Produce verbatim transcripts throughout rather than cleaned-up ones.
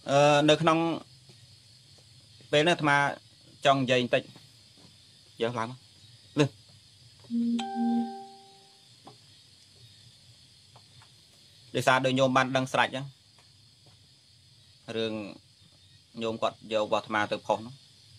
nơi không bên nó mà trong dây tịnh giờ làm lên để xa đôi nhôm ban đang sạch nhá rừng nhôm quạt dầu vào mà từ phòng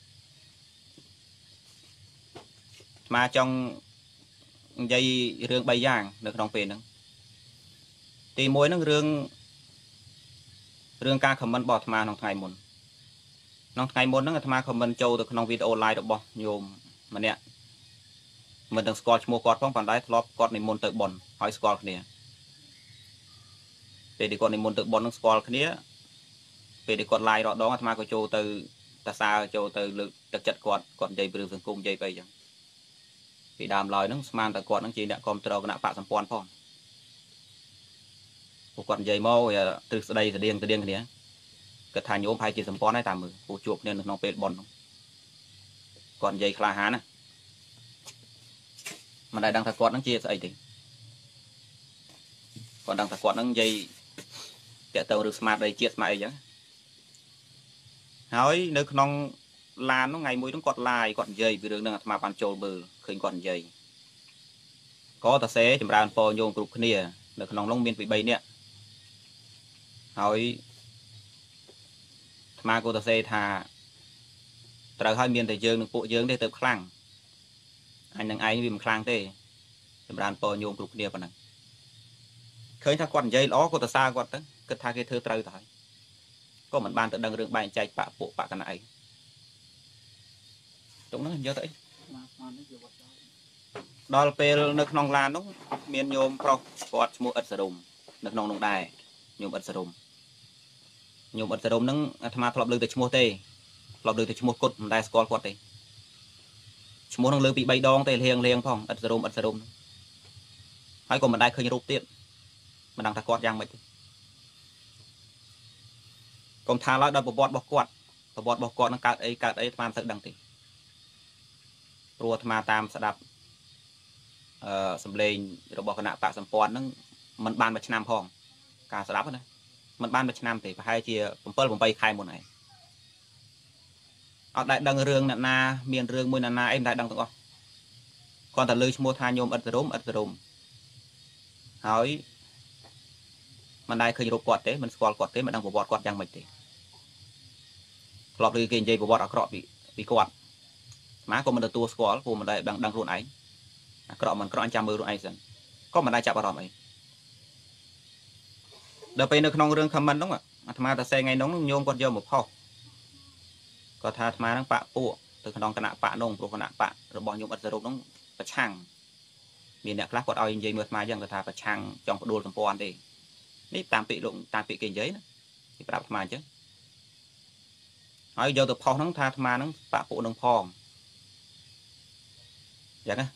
mà trong dây rương bay giang được trong tiền nữa thì mỗi nó rương rương ca comment bọt mà trong ngày một trong ngày một nó mà comment châu từ trong video online được bọt nhôm mà nè mình đang score mua quạt phong phản đáy lót quạt này môn tự bòn hỏi score này về để quạt này môn tự bòn nó score cái này về để quạt lại đó đó mà có châu từ ta xa châu từ lực đặc chất quạt quạt dây bự rừng cung dây bay chẳng vì đàm lời nó mang tại quạt nó chỉ đã còn trâu cái nạp bạc sắm pon phong một quạt dây mô từ đây từ điên từ điên cái này cái thành nhôm hai chỉ sắm pon này tạm mười phụ chuột nên nó bệt bòn còn dây khla há nè mà đây đang thật quạt nó chia sợi thì còn đang thật quạt nó dây kẹt tàu được smart đây chia smart vậy hỏi nơi non lan nó ngày mũi nó quạt lại quạt dây vì đường mà bàn trồi bự khơi quạt dây có ta sẽ chìm ra po nhôm cục kia được non lông miên bị bay nè hỏi mà cô ta sẽ thà trời hai miền tại dương được bộ dương để tập khang anh đang ai vì một khang thế chìm ra po nhôm cục kia phần này khơi thà quạt dây đó cô ta xa quạt đó cứ thà cái thơ trời thôi có mình ban tự đăng đường bài chạy bạ bộ bạ cái này đúng nó nhớ tới đó là về nước nông lan đúng miền nhôm pro quạt mua ớt sườn nước nông nông đài nhôm ớt sườn nhôm ớt sườn nó tham gia lọp lư từ mua tê lọp lư từ mua cốt đài score quạt tê mua năng lư bị bay đong tê liêng liêng phong ớt sườn ớt sườn hay còn mình đài khơi rụp tiện mình đang thắc quạt giang vậy còn thà lại đợt bộ bọt bọt quạt bộ bọt bọt quạt nó cắt ấy cắt ấy tham sự đăng thì rùa tham tam sẽ đập sầm lên rồi bỏ cái nạp bạc sầm pon nó mình ban một năm phong cả sẽ đập nữa mình ban một năm thì phải hai chiaผมเปิดผมไปkhai một này ở đại đăng rương nè na miền rương môi nè na em đại đăng tụi con còn ta lưới mua tha nhôm ớt rôm ớt rôm hỏi mình đây khơi rụp quạt thế mình squat quạt thế mình đang bộ bọt quạt giang mình thì lọp đi kinh dây bộ bọt ở cọ bị bị quạt má của mình được tua squat của mình đây đang đang luôn ấy cọ mình cọ anh chăm mưa luôn ấy dần có mình đây chạm vào đòn ấy đợt bây giờ không rương comment đúng không ạ mà ta xe ngay nóng nhôm quạt dầu một kho có tha mà đang bạ phụ từ cái nòng cái nạ bạ nông của cái nạ bạ rồi bỏ nhôm ớt rôm nó phải chăng miền nẹt lắc quạt ao dây mượt mà dân người ta phải chăng trong cái đuôi thằng pon đi ní tam bị lụng tam bị kinh giấy thì bạc mà chứ hỏi vô từ phong nó tha mà nó bạc phụ nông phong vậy á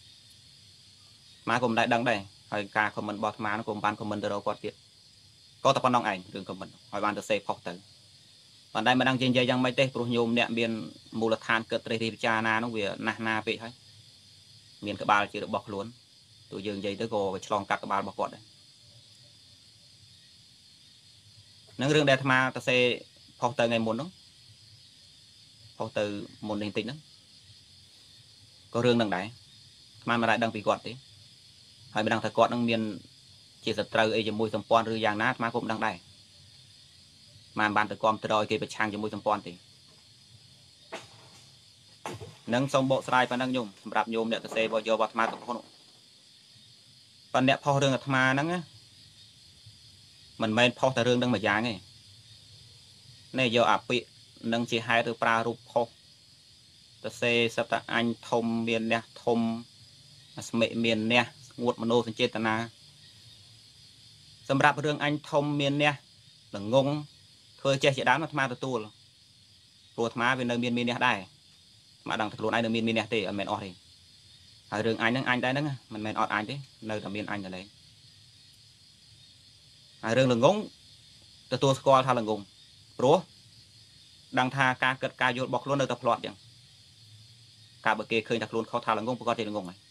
mà cùng đại đăng đây hỏi ca của mình bọt mà nó cùng ban của mình từ đâu quạt tiệt có tập nông ảnh đường của mình hỏi ban từ xe phọc tử còn đây mà đang trên dây đang mấy tê pro nhôm nẹm biên mù lật than cất tê thì cha na nó về na na bị hết miền cái ba chỉ được bọc luôn tụi dương dây tới gò và chlong cắt cái ba bọc quạt đấy năng rương đẹp mà ta sẽ phao từ ngày muốn đó phao từ một nền tính đó có rương đằng đấy mà mà lại đang bị quạt đấy hay mà đang thật quạt đang miền chỉ giật trâu ấy cho mùi sầm pon rư giang nát mà cũng đang đây mà bàn từ con từ đôi kia bị trang cho mùi sầm pon thì nâng xong bộ slide và đang nhung đạp nhôm để ta sẽ vào vô vào mà tập con phần đẹp phao rương là mà nắng á mình men phao từ rương đang mà giang ấy này giờ áp bị nâng chỉ hai từ pra rụp phao ta sẽ sắp ta anh thông miền nè thông mẹ miền nè nguột mà nô sinh chết na sầm rạp rương anh thông miền nè là ngông thôi che chỉ đám nó mà từ tu rồi rồi mà về nơi miền miền nè đây mà đằng thật luôn anh nơi miền miền nè thì ở miền ọt thì ở rừng anh đang anh đây đó mình miền ọt anh đấy nơi là miền anh ở đấy ở rừng là ngông từ tu squat thay là ngông rúa đang tha ca cất ca vô bọc luôn nơi tập loạt chẳng cả bậc kia khơi đặt luôn khó thà là ngông có thể là ngông này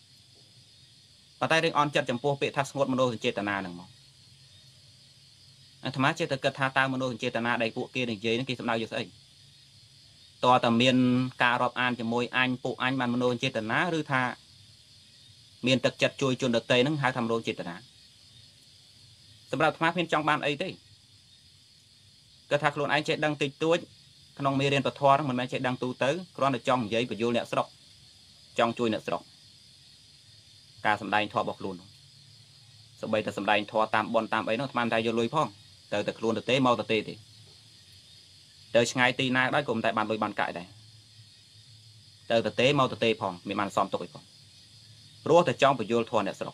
và tay đang on chặt chấm po bị thắt ngột mano chết tà na nằng mò អាត្មាចេះតែគិតថាតើមនោចេតនាដែលពួកគេនិយាយហ្នឹងគេសំដៅយកស្អីតើតែមានការរាប់អានជាមួយអញពួកអញបានមនោចេតនាឬថាមានទឹកចិត្តជួយជនដទៃហ្នឹងហៅថាមនោចេតនាសម្រាប់អាត្មាគ្មានចង់បានអីទេគាត់ថាខ្លួនឯងចេះដឹងតិចតួចក្នុងមេរៀនពធហ្នឹងមិនមែនចេះដឹងទូទៅគ្រាន់តែចង់និយាយបញ្យល់អ្នកស្រុកចង់ជួយអ្នកស្រុកការសម្ដែងធម៌របស់ខ្លួនសម្បីតែសម្ដែងធម៌តាមបនតាមអីនោះអាត្មាតែយកលុយផងទៅតែខ្លួនទៅទេមកទៅទេទេទៅឆ្ងាយទីណាដែរក៏មិនតែបានលុយបានកាយដែរទៅទៅទេមកទៅទេផងមានបានសំទុកអីផងព្រោះតែចង់បញ្យល់ធម៌អ្នកស្រុក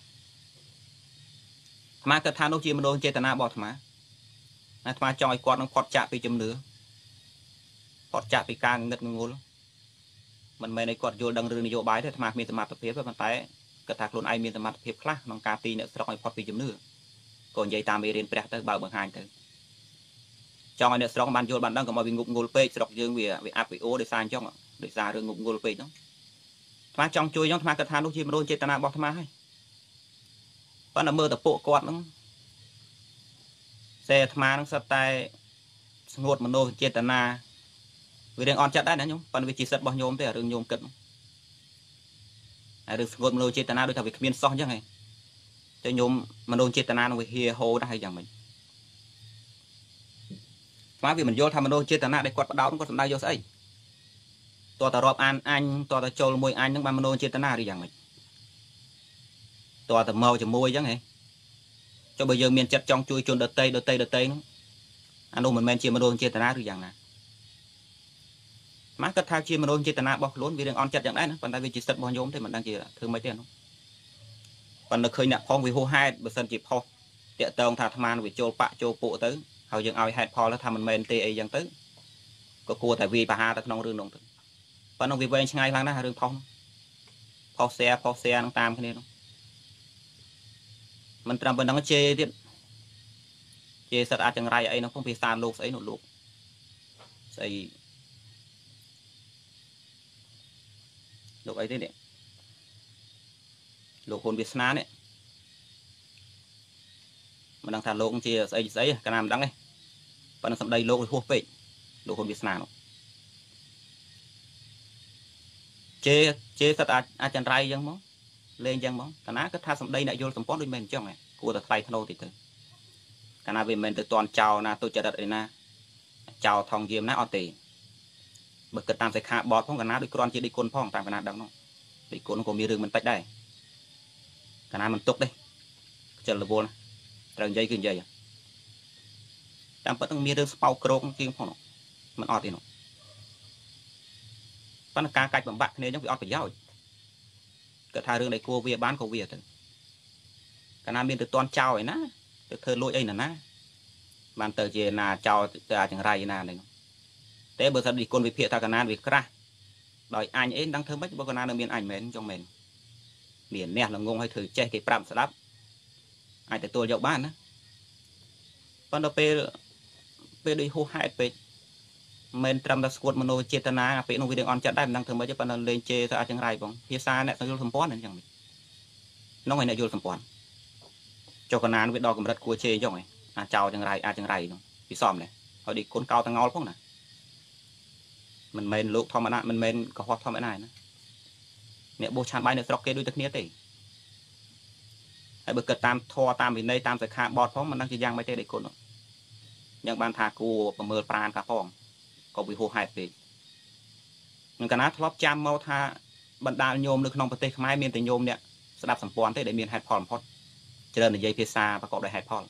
អាត្មាគិតថានោះជាមនោចេតនារបស់អាត្មាអាត្មាចង់ឲ្យគាត់នឹងផុតចាកពីជំនឿផុតចាកពីការងឹតងងុលមិនមែនឲ្យគាត់យល់ដឹងរឿងនយោបាយទេអាត្មាគ្មានសមត្ថភាពទេប៉ុន្តែគាត់ថាខ្លួនឯងមានសមត្ថភាពខ្លះក្នុងការទីអ្នកស្រុកឲ្យផុតពីជំនឿក៏និយាយតាមមេរៀនព្រះទៅបើបង្ហាញទៅចង់ឲ្យអ្នកស្រុកបានយល់បានដឹងកុំឲ្យវាងប់ងុលពេកស្រុកយើងវាវាអាប់វីអូដោយសារអញ្ចឹងដោយសាររឿងងប់ងុលពេកហ្នឹងអាត្មាចង់ជួយអញ្ចឹងអាត្មាគិតថានោះជាមនោចេតនារបស់អាត្មាហើយប៉ុន្តែមើលទៅពួកគាត់ហ្នឹងសេអាត្មាហ្នឹងសិតតែស្ងួតមនោចេតនាវារឿងអន់ចិត្តដែរណាញោមប៉ុន្តែវាជាសិទ្ធិរបស់ញោមទេរឿងញោមគិតហើយរឿងស្ងួតមនោចេតនាដូចថាវាគ្មានសោះអញ្ចឹងហ៎តែញោមមនោចេតនានឹងវាហៀហូដែរហើយយ៉ាងម៉េចស្មាវាមិនយល់ថាមនោចេតនាដែលគាត់បដោតគាត់សំដៅយកស្អីតើតើរាប់អានអញតើតើចូលមួយអញហ្នឹងបានមនោចេតនាឬយ៉ាងម៉េចតើតើមកជាមួយអញ្ចឹងហ៎ចុះបើយើងមានចិត្តចង់ជួយជនដតីដតីដតីហ្នឹងអានោះមិនមែនជាមនោចេតនាឬយ៉ាងណាម៉ាគាត់ថាជាមនោចេតនារបស់ខ្លួនវារឿងអន់ចិត្តយ៉ាងដែរណាប៉ុន្តែវាជាសិទ្ធិរបស់ញោមទេមិនដឹងជាធ្វើម៉េចទេអានោះប៉ុន្តែឃើញអ្នកផងវាហួសហេតុបើសិនជាផុសតាក់តងថាអាត្មាវាចូលបាក់ចូលពួកទៅហើយយើងឲ្យហេតុផលថាមិនមែនទេអីចឹងទៅក៏គួរតែវាយប្រហារទៅក្នុងរឿងនោះទៅប៉ុន្តែវាវែងឆ្ងាយខ្លាំងណាស់រឿងផុសផុស share ផុស share នឹងតាមគ្នានោះមិនត្រឹមប៉ុណ្ណឹងជេរទៀតជេរសិតអាចចង្រៃអីនោះផងភាសាលោកស្អីនោះលោកស្អីលោកអីទេនេះលោកហ៊ុនវាសនានេះមិនដឹងថាលោកជាស្អីស្អីកាលណាមិនដឹងទេប៉ុន្តែសម្ដីលោកវាហួសពេកលោកហ៊ុនវាសនានោះជេរជេរសិតអាចអាចចង្រៃអញ្ចឹងមកលេងអញ្ចឹងមកកាលណាគាត់ថាសម្ដីអ្នកយល់សម្ព័ន្ធដូចមិនអញ្ចឹងគួរតែថ្លៃថ្នូរតិចទៅកាលណាវាមិនមែនទៅតន់ចោលណាទុច្ចរិតអីណាចោលថងយាមណាអត់ទេបើគិតតាមសិក្ខាបទផងកាលណាដូចគ្រាន់ជាដេកគុណផងតាមកាលណាដឹងនោះដេកគុណក៏មានរឿងមិនតិចដែរកាលណាមិនទុកទេខ្ជិលរវល់ត្រូវនិយាយគឺនិយាយតាមពិតនឹងមានរឿងស្ពៅក្រោកជាងផងមិនអត់ទេនោះប៉ុន្តែការកាច់បំបាក់គ្នាអញ្ចឹងវាអត់ប្រយោជន៍គាត់ថារឿងដែលគួរវាបានក៏វាទៅកាលណាមានទៅតន់ចោលឯណាទៅធ្វើលួចអីណាណាបានទៅជាណាចោលទៅអាចចង្រៃណាហ្នឹងតែបើសិនពីគុណវិភាគថាកាលណាវាក្រាស់ដោយអញអីដឹងធ្វើម៉េចបើកាលណានៅមានអញមែនចង់មែនមានអ្នកល្ងងឲ្យធ្វើចេះគេប្រាប់ស្ដាប់អាចទទួលយកបានណាប៉ុន្តែពេលពេលដូចហួសហេតុពេកមិនត្រឹមតែស្គួតមនោចេតនាពេលនោះវារឿងអន់ចិត្តដែរមិនដឹងធ្វើម៉េចទេប៉ុន្តែលេងជេរទៅអាចចង្រៃបងភាសាអ្នកយល់សម្ព័ន្ធអញ្ចឹងនោះឯអ្នកយល់សម្ព័ន្ធចុះកណានវាដល់កម្រិតគួរជេរអញ្ចឹងឯងអាចោចង្រៃអាចចង្រៃនោះពិសមដែរហើយដូចគុណកោតងោលផងណាមិនមែនលោកធម្មតាមិនមែនកុហកធម្មតាណាអ្នកបោះឆានបាយនៅស្រុកគេដូចតែគ្នាទេហើយបើគិតតាមធម៌តាមវិន័យតាមសិក្ខាបទផងមិនដឹងជាយ៉ាងម៉េចទេដូចគុណយ៉ាងបានថាគួរប្រមើលប្រានកាផងក៏វាហួសហេតុពេកនឹងកាលណាធ្លាប់ចាំមកថាបណ្ដាលញោមនៅក្នុងប្រទេសខ្មែរមានតែញោមអ្នកស្ដាប់សម្ព័ន្ធទេដែលមានហេតុផលបំផុតច្រើននិយាយភាសាប្រកបដោយហេតុផល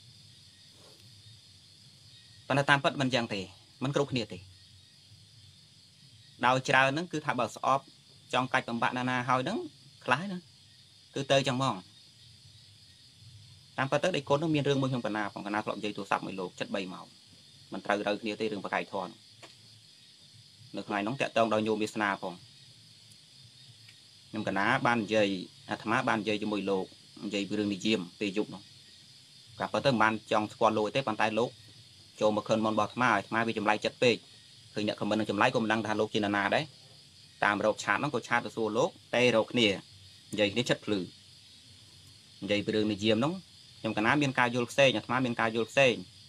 ប៉ុន្តែតាមពិតមិនយ៉ាងទេមិនគ្រប់គ្នាទេដោយច្រើនហ្នឹងគឺថាបើស្អប់ចង់កាច់បំបាក់ណាណាហើយហ្នឹងខ្លះណាគឺទៅចឹងហ្មងតាមពិតទៅដេកគុណនឹងមានរឿងមួយក្នុងកណាផងកណាធ្លាប់និយាយទូរស័ព្ទមួយលោកចិត្តបីម៉ោងមិនត្រូវត្រូវគ្នាទេរឿងបកាយធននៅថ្ងៃនោះតាក់ទងដល់ញោមវាសនាផងខ្ញុំកណាបាននិយាយអាត្មាបាននិយាយជាមួយលោកនិយាយពីរឿងនិយមពេលយប់នោះកាលពិតទៅមិនបានចង់ស្គាល់លោកទេប៉ុន្តែលោកចូលមកខិនមុនរបស់អាត្មាអាត្មាវាចម្លែកចិត្តពេកឃើញអ្នកខមមិននឹងចម្លែកក៏មិនដឹងថាលោកជានរណាដែរតាមរោគឆាតហ្នឹងក៏ឆាតទៅសួរលោកតែរោគគ្នានិយាយគ្នាចិត្តភ្លឺនិយាយពីរឿងនិយមហ្នឹងខ្ញុំកណាមានការយល់ផ្សេងអាត្មាមានការយល់ផ្សេង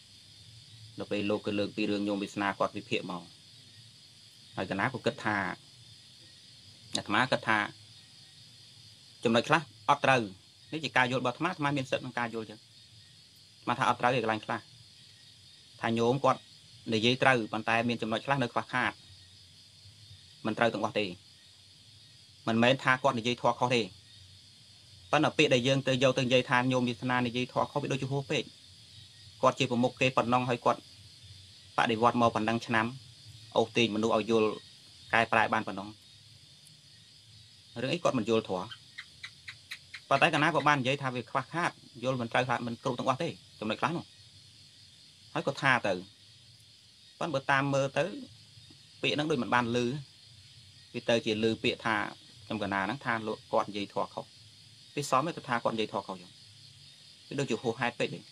ដល់ពេលលោកក៏លើកពីរឿងញោមវាសនាគាត់វិភាគមកហើយកណាក៏គិតថាអាត្មាគិតថាចំណុចខ្លះអត់ត្រូវនេះជាការយល់របស់អាត្មាអាត្មាមានសិទ្ធិក្នុងការយល់ចឹងអាត្មាថាអត់ត្រូវឯកន្លែងខ្លះថាញោមគាត់និយាយត្រូវប៉ុន្តែមានចំណុចខ្លះនៅខ្វះខាតមិនត្រូវទាំងអស់ទេមិនមែនថាគាត់និយាយធေါ်ខុសទេប៉ុន្តែពាក្យដែលយើងទៅយកទៅនិយាយថាញោមវាសនានិយាយធေါ်ខុសវាដូចជាហួសពេកគាត់ជាប្រមុខគេប៉ុណ្ណឹងហើយគាត់បដិវត្តមកប៉ុណ្ណឹងឆ្នាំអូសទាញមនុស្សឲ្យយល់កែប្រែបានប៉ុណ្ណឹងរឿងអីគាត់មិនយល់ធေါ်ប៉ុន្តែកាលណាក៏បាននិយាយថាវាខ្វះខាតយល់មិនត្រូវថាមិនគ្រប់ទាំងអស់ទេចំណុចខ្លះនោះហើយក៏ថាទៅប៉ុន្តែបើតាមមើលទៅពាក្យហ្នឹងដូចមិនបានលឺវាទៅជាលឺពាក្យថាខ្ញុំកណាហ្នឹងថាលោកគាត់និយាយធေါ်ខុសពីសមទៅថាគាត់និយាយធေါ်ខុសយ៉ាងវាដូចជាហួសហេតុពេកទេ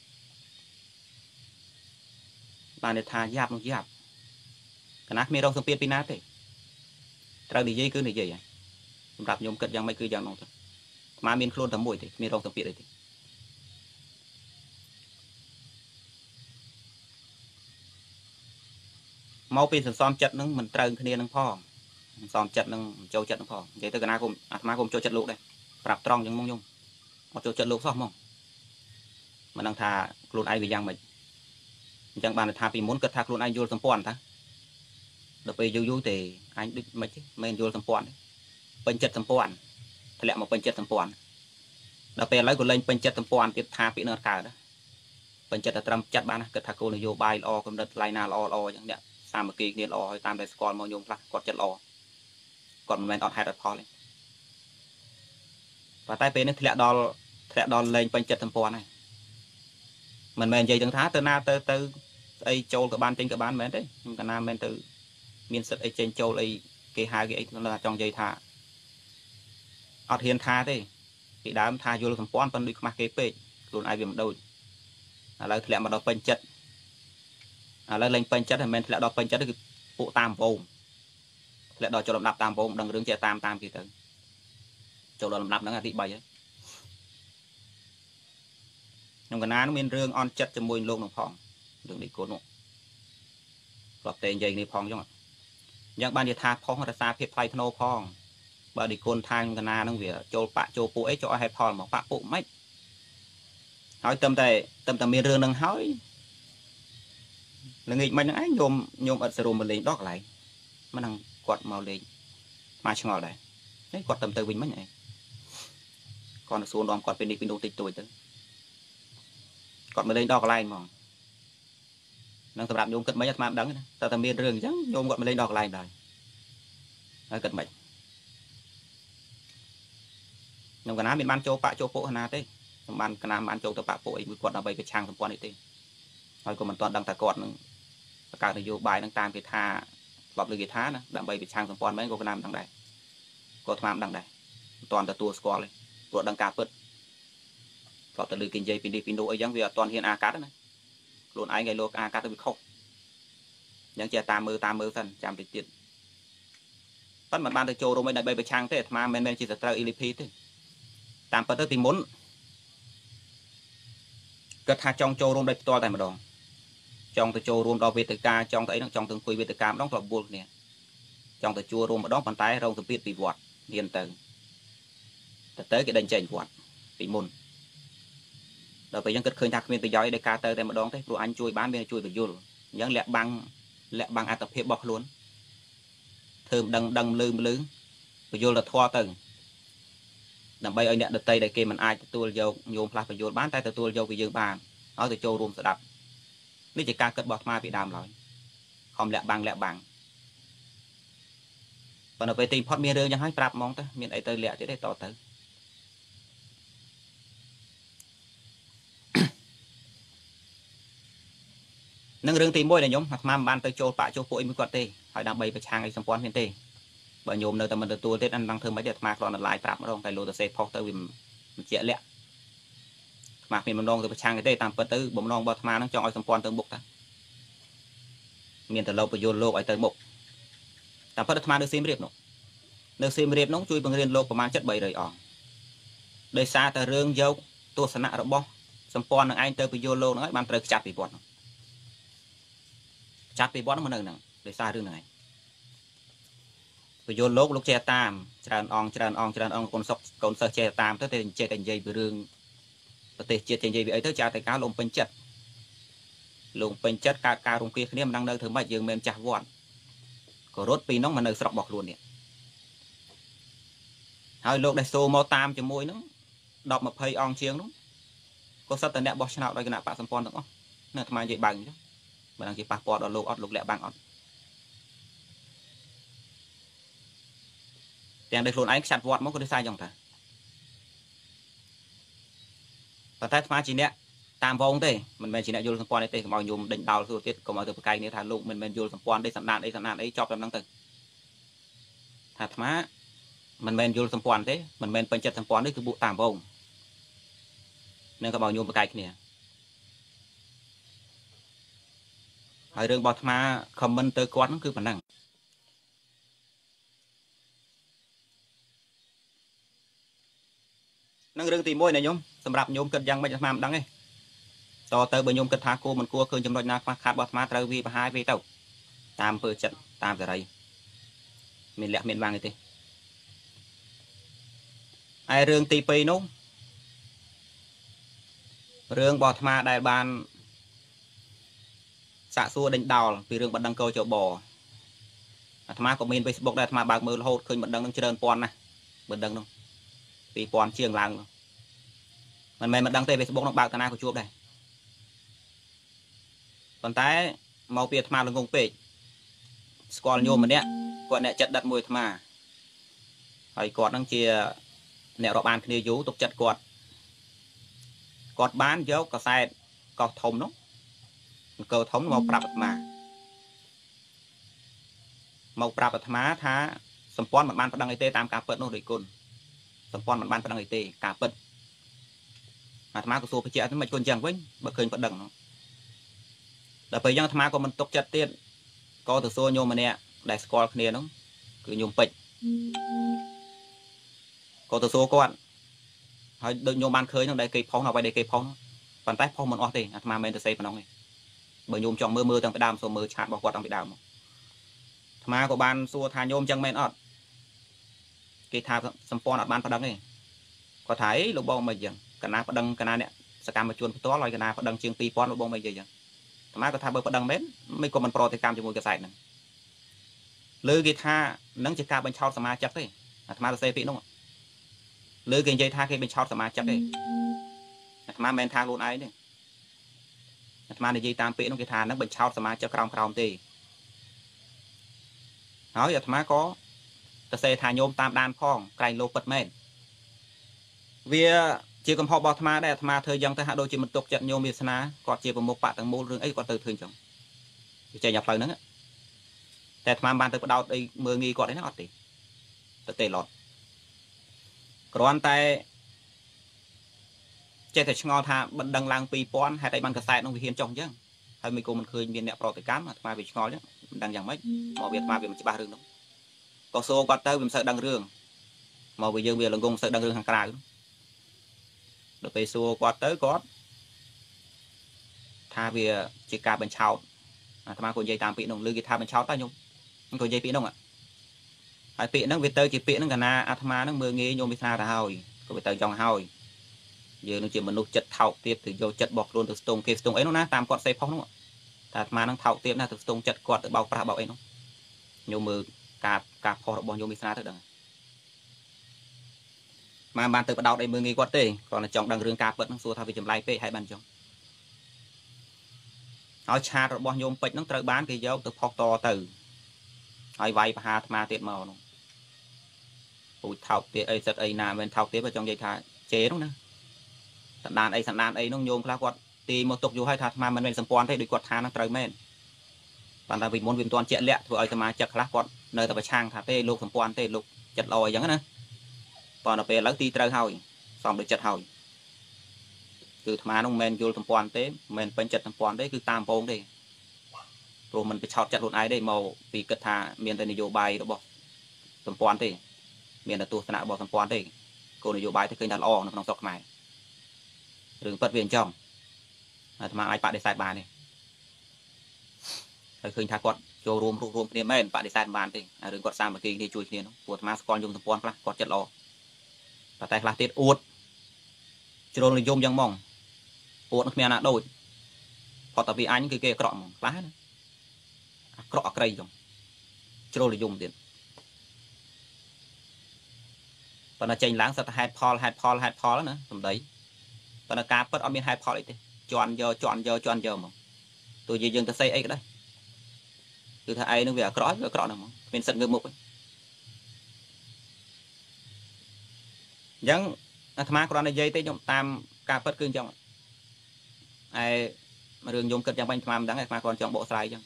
បានន័យថាយ៉ាប់នោះយ៉ាប់កណាគ្មានរងសម្ពាធពីណាទេត្រូវនិយាយគឺនិយាយហើយសម្រាប់ខ្ញុំគិតយ៉ាងម៉េចគឺយ៉ាងនោះទៅអាត្មាមានខ្លួនតែមួយទេគ្មានរងសម្ពាធអីទេមកពីសន្សំចិត្តនឹងមិនត្រូវគ្នានឹងផងសន្សំចិត្តនឹងចូលចិត្តនឹងផងនិយាយទៅកណាគុំអាត្មាគុំចូលចិត្តលោកដែរប្រាប់ត្រង់យ៉ាងមកខ្ញុំអត់ចូលចិត្តលោកសោះហ្មងមិនដឹងថាខ្លួនឯងវាយ៉ាងម៉េចអញ្ចឹងបានថាពីមុនគិតថាខ្លួនឯងយល់សម្ព័ន្ធតាដល់ពេលយូរយូរទេអញដូចមិនទេមិនយល់សម្ព័ន្ធពេញចិត្តសម្ព័ន្ធធ្លាក់មកពេញចិត្តសម្ព័ន្ធដល់ពេលឥឡូវក៏លែងពេញចិត្តសម្ព័ន្ធទៀតថាពីនៅកើតពេញចិត្តតែត្រឹមចិត្តបានគិតថាគោលនយោបាយល្អកំណត់ថ្លៃណាល្អល្អអញ្ចឹងអ្នកសាមគ្គីគ្នាល្អហើយតាមតែស្គាល់មកញោមខ្លះគាត់ចិត្តល្អគាត់មិនមែនអត់ហេតុអត់ផលទេប៉ុន្តែពេលនេះធ្លាក់ដល់ធ្លាក់ដល់លែងពេញចិត្តសម្ព័ន្ធហើយមិនមែននិយាយទាំងថាទៅណាទៅទៅអីចូលក៏បានចេញក៏បានមែនទេខ្ញុំកណាមែនទៅមានសិទ្ធអីចេញចូលអីគេហៅគេអីចង់និយាយថាអត់ហ៊ានថាទេពីដើមថាយល់សម្ព័ន្ធប៉ុន្តែដូចខ្មាស់គេពេកខ្លួនឯងវាមិនដូចឥឡូវធ្លាក់មកដល់ពេញចិត្តឥឡូវលែងពេញចិត្តហើយមិនធ្លាក់ដល់ពេញចិត្តគឺពួកតាមវងធ្លាក់ដល់ចូលលំដាប់តាមវងដឹងរឿងចេះតាមតាមគេទៅចូលដល់លំដាប់ហ្នឹងអាទីបីហើយខ្ញុំកណានោះមានរឿងអន់ចិត្តជាមួយលោកនោះផងរឿងនេះកូននោះផ្លប់តែនិយាយនេះផងអញ្ចឹងយ៉ាងបាននិយាយថាផងរសារភាពថ្លៃធ្នូផងបើឌីកូនថាខ្ញុំកណានឹងវាចូលបាក់ចូលពួកអីចូលឲ្យហេតុផលមកបាក់ពួកមិនហើយទៅតែទៅតែមានរឿងនឹងហើយល្ងាចមិនហ្នឹងឯងញោមញោមអត់សរុបមកលេងដល់កន្លែងមិនហ្នឹងគាត់មកលេងមកឆ្ងល់ដែរហើយគាត់ទៅទៅវិញមិនឯងគាត់ទៅសួរនាំគាត់ពេលនេះពីនោះតិចតួចទៅគាត់មកលេងដល់កន្លែងហ្មងនឹងសម្រាប់ញោមគិតមិនអាត្មាមិនដឹងតែតែមានរឿងអញ្ចឹងញោមគាត់មកលេងដល់កន្លែងដែរហើយគិតមិនខ្ញុំកណាមានបានចូលបាក់ចូលពួកណាទេខ្ញុំបានកណាបានចូលទៅបាក់ពួកអីមួយគាត់ដើម្បីប្រឆាំងសម្ព័ន្ធនេះទេហើយក៏មិនទាន់ដឹងថាគាត់នឹងបង្កើតនយោបាយនឹងតាមគេថាស្បលើគេថាណាដើម្បីប្រឆាំងសម្ព័ន្ធមែនក៏កណាមិនដឹងដែរគាត់ថ្មមិនដឹងដែរមិនទាន់ទទួលស្គាល់ទេព្រោះដឹងការពិតគាត់ទៅលើគេនិយាយពីនេះពីនោះអីចឹងវាអត់ទាន់ហ៊ានអាកាត់ណាខ្លួនឯងឲ្យលោកអាកាត់ទៅវាខុសអញ្ចឹងចេះតាមមើលតាមមើលសិនចាំតិចទៀតប៉ុន្តែមិនបានទៅចូលរួមអីដើម្បីប្រឆាំងទេអាត្មាមិនមែនជាសត្រូវអ៊ីលីភីទេតាមពិតទៅពីមុនគាត់ថាចង់ចូលរួមដោយផ្ទាល់តែម្ដងចង់ទៅចូលរួមដល់វេទិកាចង់ទៅអីហ្នឹងចង់ទៅអង្គុយវេទិកាម្ដងក៏បួលគ្នាចង់ទៅជួរួមម្ដងប៉ុន្តែរងសម្ពាធពីវត្តហ៊ានទៅទៅទៅគេដេញចេញវត្តពីមុនដល់ពេលអញ្ចឹងគិតឃើញថាគ្មានប្រយោជន៍នៃការទៅតែម្ដងទេព្រោះអញជួយបានវាជួយបញ្យល់អញ្ចឹងលាក់បាំងលាក់បាំងអត្តភាពរបស់ខ្លួនធ្វើមិនដឹងដឹងលឺលឺបញ្យល់ទៅធွာទៅដើម្បីឲ្យអ្នកដតីដែលគេមិនអាចទទួលយកញោមផ្លាស់បញ្យល់បានតែទទួលយកពីយើងបានឲ្យទៅចូលរួមស្ដាប់នេះជាការគិតរបស់អាត្មាពីដើមឡើយខំលាក់បាំងលាក់បាំងប៉ុន្តែពេលទីផុតមានរឿងយ៉ាងហើយប្រាប់ហ្មងទៅមានអីទៅលាក់ទៀតទេតទៅនឹងរឿងទីមួយដែលខ្ញុំអាត្មាមិនបានទៅចូលបាក់ចូលពួកអីមួយគាត់ទេហើយដើម្បីប្រឆាំងអីសម្ព័ន្ធមានទេបើញោមនៅតែមិនទទួលទេអញនឹងធ្វើមិនទេអាត្មាគ្រាន់តែឡាយប្រាប់ម្ដងតែលោទៅសេផុសទៅវាមិនជាក់លាក់អាត្មាមានបំណងទៅប្រឆាំងទេតាមពិតទៅបំណងរបស់អាត្មានឹងចង់ឲ្យសម្ព័ន្ធទៅមុខតាមានតែលោកបញ្យល់លោកឲ្យទៅមុខតាមពិតអាត្មានៅសៀមរាបនោះនៅសៀមរាបនោះជួយបង្រៀនលោកប្រមាណជិតបីរយអង្គដោយសារតែរឿងយកទស្សនៈរបស់សម្ព័ន្ធនឹងឯងទៅបញ្យល់លោកនឹងឲ្យបានត្រូវខ្ចាត់ពីវត្តจัดปีบอสมันหนึ่งหนึ่งโดยซาเรื่องไหนไปโยนโลกลูกเจตามจานองจานองจานองคนศกคนเสือเจตามเท่าแต่เจแต่ใหญ่ไปเรื่องประเทศเจแต่ใหญ่ไปไอ้เท่าจ่าแต่การลงเป็นจัดลงเป็นจัดการการลงเกียร์เนี่ยมันดังเดินถึงมาเยืองเมนจ่าวอนก็รถปีน้องมันเดินสระบอกล้วนเนี่ยให้โลกได้โซมอตามจมูกน้องดอกมาเพย์อองเชียงน้องก็สัตว์แต่เนี่ยบอชนาโดยขณะปะสัมปอนตั้งอ๋อเนี่ยทำไมใหญ่บังจ้ะมันดังจีปะปอดเอาโลกอดลูกแหลกบังอดแต่ในโซนไอ้ชัดวอดมันก็ได้ใส่ยังไงแต่ถ้ามาจีเนี่ยตามวงเต้มันเป็นจีเนี่ยโยนสัมปอนได้เต้ก็มาโยมดิ่งดาวสุดที่ก็มาตัวไกลเนี่ยทางลูกมันเป็นโยนสัมปอนได้สัมนานได้สัมนานได้จอบลำนั่งตึงถ้าธรรมะมันเป็นโยนสัมปอนเต้มันเป็นเป็นจัดสัมปอนได้คือบุตามวงนั่นก็มาโยมไกลเนี่ยไอ้เรื่องบอธรรมะคอมเมนเตอร์ก้อนนั่นคือผนังนั่งเรื่องตีมวยเนี่ยโยมสำหรับโยมเกิดยังไม่จะมาดังไงต่อเติมโยมเกิดทาโกมันกลัวเกินจำนวนนักขาดบอธรรมะตระวีไปหายไปเต่าตามเปิดจัดตามแต่ไรมีแหลกมีบางไงตีไอเรื่องตีปีนู้เรื่องบอธรรมะได้บานสะซัวดิ่งดาวปีเรื่องบันดังเกาเจ้าบ่อธรรมะก็มีไปบอกได้ธรรมะบางมือโหดเคยบันดังต้องเจริญปอนนะบันดังนู้ปีปอนเชียงลางมันไม่มันดังเตะไปบอกน้องบางตาหน้าก็ជួบได้ตอนท้ายเมาเปียธรรมะลงกงเปย์สกอลโยมมันเนี้ยก่อนเนี้ยจัดดัดมวยธรรมะไอ้กอดนั่งเชียเนี้ยรอบานคดีอยู่ตกจัดกอดกอดบ้านเยอะก็ใส่กอดทมนู้เกิดทมมาปรับมามาปรับธรรมะท้าสมปอนมันบ้านประดังไอเต้ตามการเปิดโน้ตด้วยกุลสมปอนมันบ้านประดังไอเต้การเปิดธรรมะก็สู้ไปเจ้าที่มันคนจังเว้ยบ่เคยประดังแต่ไปยังธรรมะก็มันตกจัดเตี้ยก็ตัวโซโยมมันเนี้ยได้สกอร์คะแนนนู้คือโยมเป็ดก็ตัวโซก้อนให้โดยโยมบ้านเคยต้องได้เก็บพ้องเอาไปได้เก็บพ้องปันใต้พ้องมันออกเองธรรมะมันจะเซฟมันน้องไงเบอร์โยมจองมือมือตั้งไปดามโซมือชาร์จบอกว่าตั้งไปดามธรรมะก็บ้านซัวทานโยมจังแมนออดเกี่ยทาสมปอนอดบ้านประดังนี่ก็ถ่ายลูกบอลมาอย่างกันนาประดังกันนาเนี่ยสกัดมาชวนตัวลอยกันนาประดังเชียงปีปอนลูกบอลมาอย่างธรรมะก็ทาเบอร์ประดังเม้นไม่ก็มันโปรติกรรมจมูกกระใสนั่นหรือเกี่ยทานั่งจะการเป็นชาวสมาจักเลยธรรมะจะเซฟีน้องหรือเกี่ยใจทาเกี่ยเป็นชาวสมาจักเลยธรรมะแมนทางลูนไอ้เนี่ยธรรมะในใจตามปีน้องเกี่ยทานั่งเป็นชาวสมาจักรองกรองตีเอาอย่าธรรมะก็จะเซทานโยมตามด้านพ้องไกลโลกปัดแม่นเวียเจียกับพ่อบอธรรมะได้ธรรมะเธอยังแต่หาโดยจิมันตกจัดโยมวิสนาก็เจียกับโมปะต่างโมเรื่องไอ้ก็เติร์ถึงจังใจหยับเลยนั่นแต่ธรรมะบานเติร์ดาวไอ้เมืองงี้ก็ได้นะอดติแต่เตะหลอดกรอนแต่เจแต่ชงอธาบันดังลางปีป้อนให้ได้บันกระแสน้องวิเฮียนจงยังให้มีกูมันเคยมีเนี่ยโปรติกรรมธรรมะวิชงอเนี่ยดังอย่างไม่หมอเวียธรรมะเวียมันจะบ้าเรื่องน้องก็โซ่ก็เตอร์เป็นเสือดังเรื่องหมอวิเยอเวียหลงกงเสือดังเรื่องทางกลางเดี๋ยวไปโซ่ก็เตอร์ก็ถ้าเวียจิกาเป็นชาวธรรมะคนใจตามปีน้องหรือกีตาเป็นชาวใต้ยงคนใจปีน้องอ่ะไอปีนั่งวิเตอร์จีปีนั่งกันนะอาธรรมะนั่งเมืองงี้โยมวิชาตาเฮาก็วิเตอร์จองเฮาเยอะนึกจีมนุษย์จัดเท่าเทียบถึงโยจัดบอกรวนถึงตรงเคสตรงไอ้น้องนะตามกอดเซฟพ้องน้องแต่มานั่งเท่าเทียบนะถึงตรงจัดกอดเบาปลาเบาไอ้น้องโยมมือกาบกาบพอระบโยมวิชาถึงดังมาบานตึกประดาวในเมืองงี้กอดเต้ก่อนจองดังเรื่องกาเปิดนั่งซัวทำไปจำไล่เป้ให้บันจงเอาชาระบโยมเป็ดนั่งเตะบ้านกี่เยอะตึกพอกต่อตื่นไอ้ไวพามาเตียมาน้องปูเท่าเตียไอ้สัตไอ้นาเป็นเท่าเตียไปจองใจทาเจ๊น้องนะสันดานไอ้สันดานไอ้น้องโยมคลากอดตีมาตกอยู่ให้ทามามันเป็นสมปอนให้ด้วยกอดทานั่งเตะแม่นตอนตาวิมลวิมตอนเจ๊เละถือไอ้จะมาจักคลากอดเนยแต่ไปช่างทาเต้ลูกสมปอนเต้ลูกจัดลอยอย่างนั้นนะตอนเราไปแล้วตีเตะเฮาซ้อมโดยจัดเฮาคือธรรมะน้องแมนโยสมปอนเต้แมนเป็นจัดสมปอนเต้คือตามโปงเต้ตัวมันไปชอบจัดรุ่นไอ้ได้มาปีกระทาเมียนแต่นโยบายเราบอกสมปอนเต้เมียนแต่ตัวสนะบอกสมปอนเต้โกนโยบายที่เคยดันออกน้องสอกใหม่หรือเปิดเวียนจ้องธรรมะไอ้ปะได้ใส่บาเนี่ยហើយឃើញថាគាត់ចូលរួមរួមគ្នាមែនបដិសេធមិនបានទេរឿងគាត់សាមគ្គីគ្នាជួយគ្នានោះព្រោះអាត្មាស្គាល់យមសម្ព័ន្ធខ្លះគាត់ចិត្តល្អតែតែខ្លះទៀតអួតជ្រុលនិយមយ៉ាងហ្មងអួតនឹងគ្មានណាដូចផុតតែពីអញគឺគេអាក្រក់ហ្មងខ្លះណាអាក្រក់អាក្រៃចឹងជ្រុលនិយមទៀតប៉ុន្តែចេញឡើងសិតតែហេតុផលហេតុផលហេតុផលណាសំដីប៉ុន្តែការពិតអត់មានហេតុផលអីទេជន់យកជន់យកជន់យកហ្មងទោះជាយើងទៅសេអីក៏ដោយគឺថាឯងនឹងវាអាក្រក់វាអាក្រក់ហ្នឹងហ្មងគ្មានសិទ្ធិងើបមុខទេអញ្ចឹងអាត្មាគ្រាន់តែនិយាយទេខ្ញុំតាមការពិតគឺអញ្ចឹងឯរឿងខ្ញុំគិតយ៉ាងបាញ់អាត្មាមិនដឹងអាត្មាគ្រាន់ចង់បកស្រាយអញ្ចឹង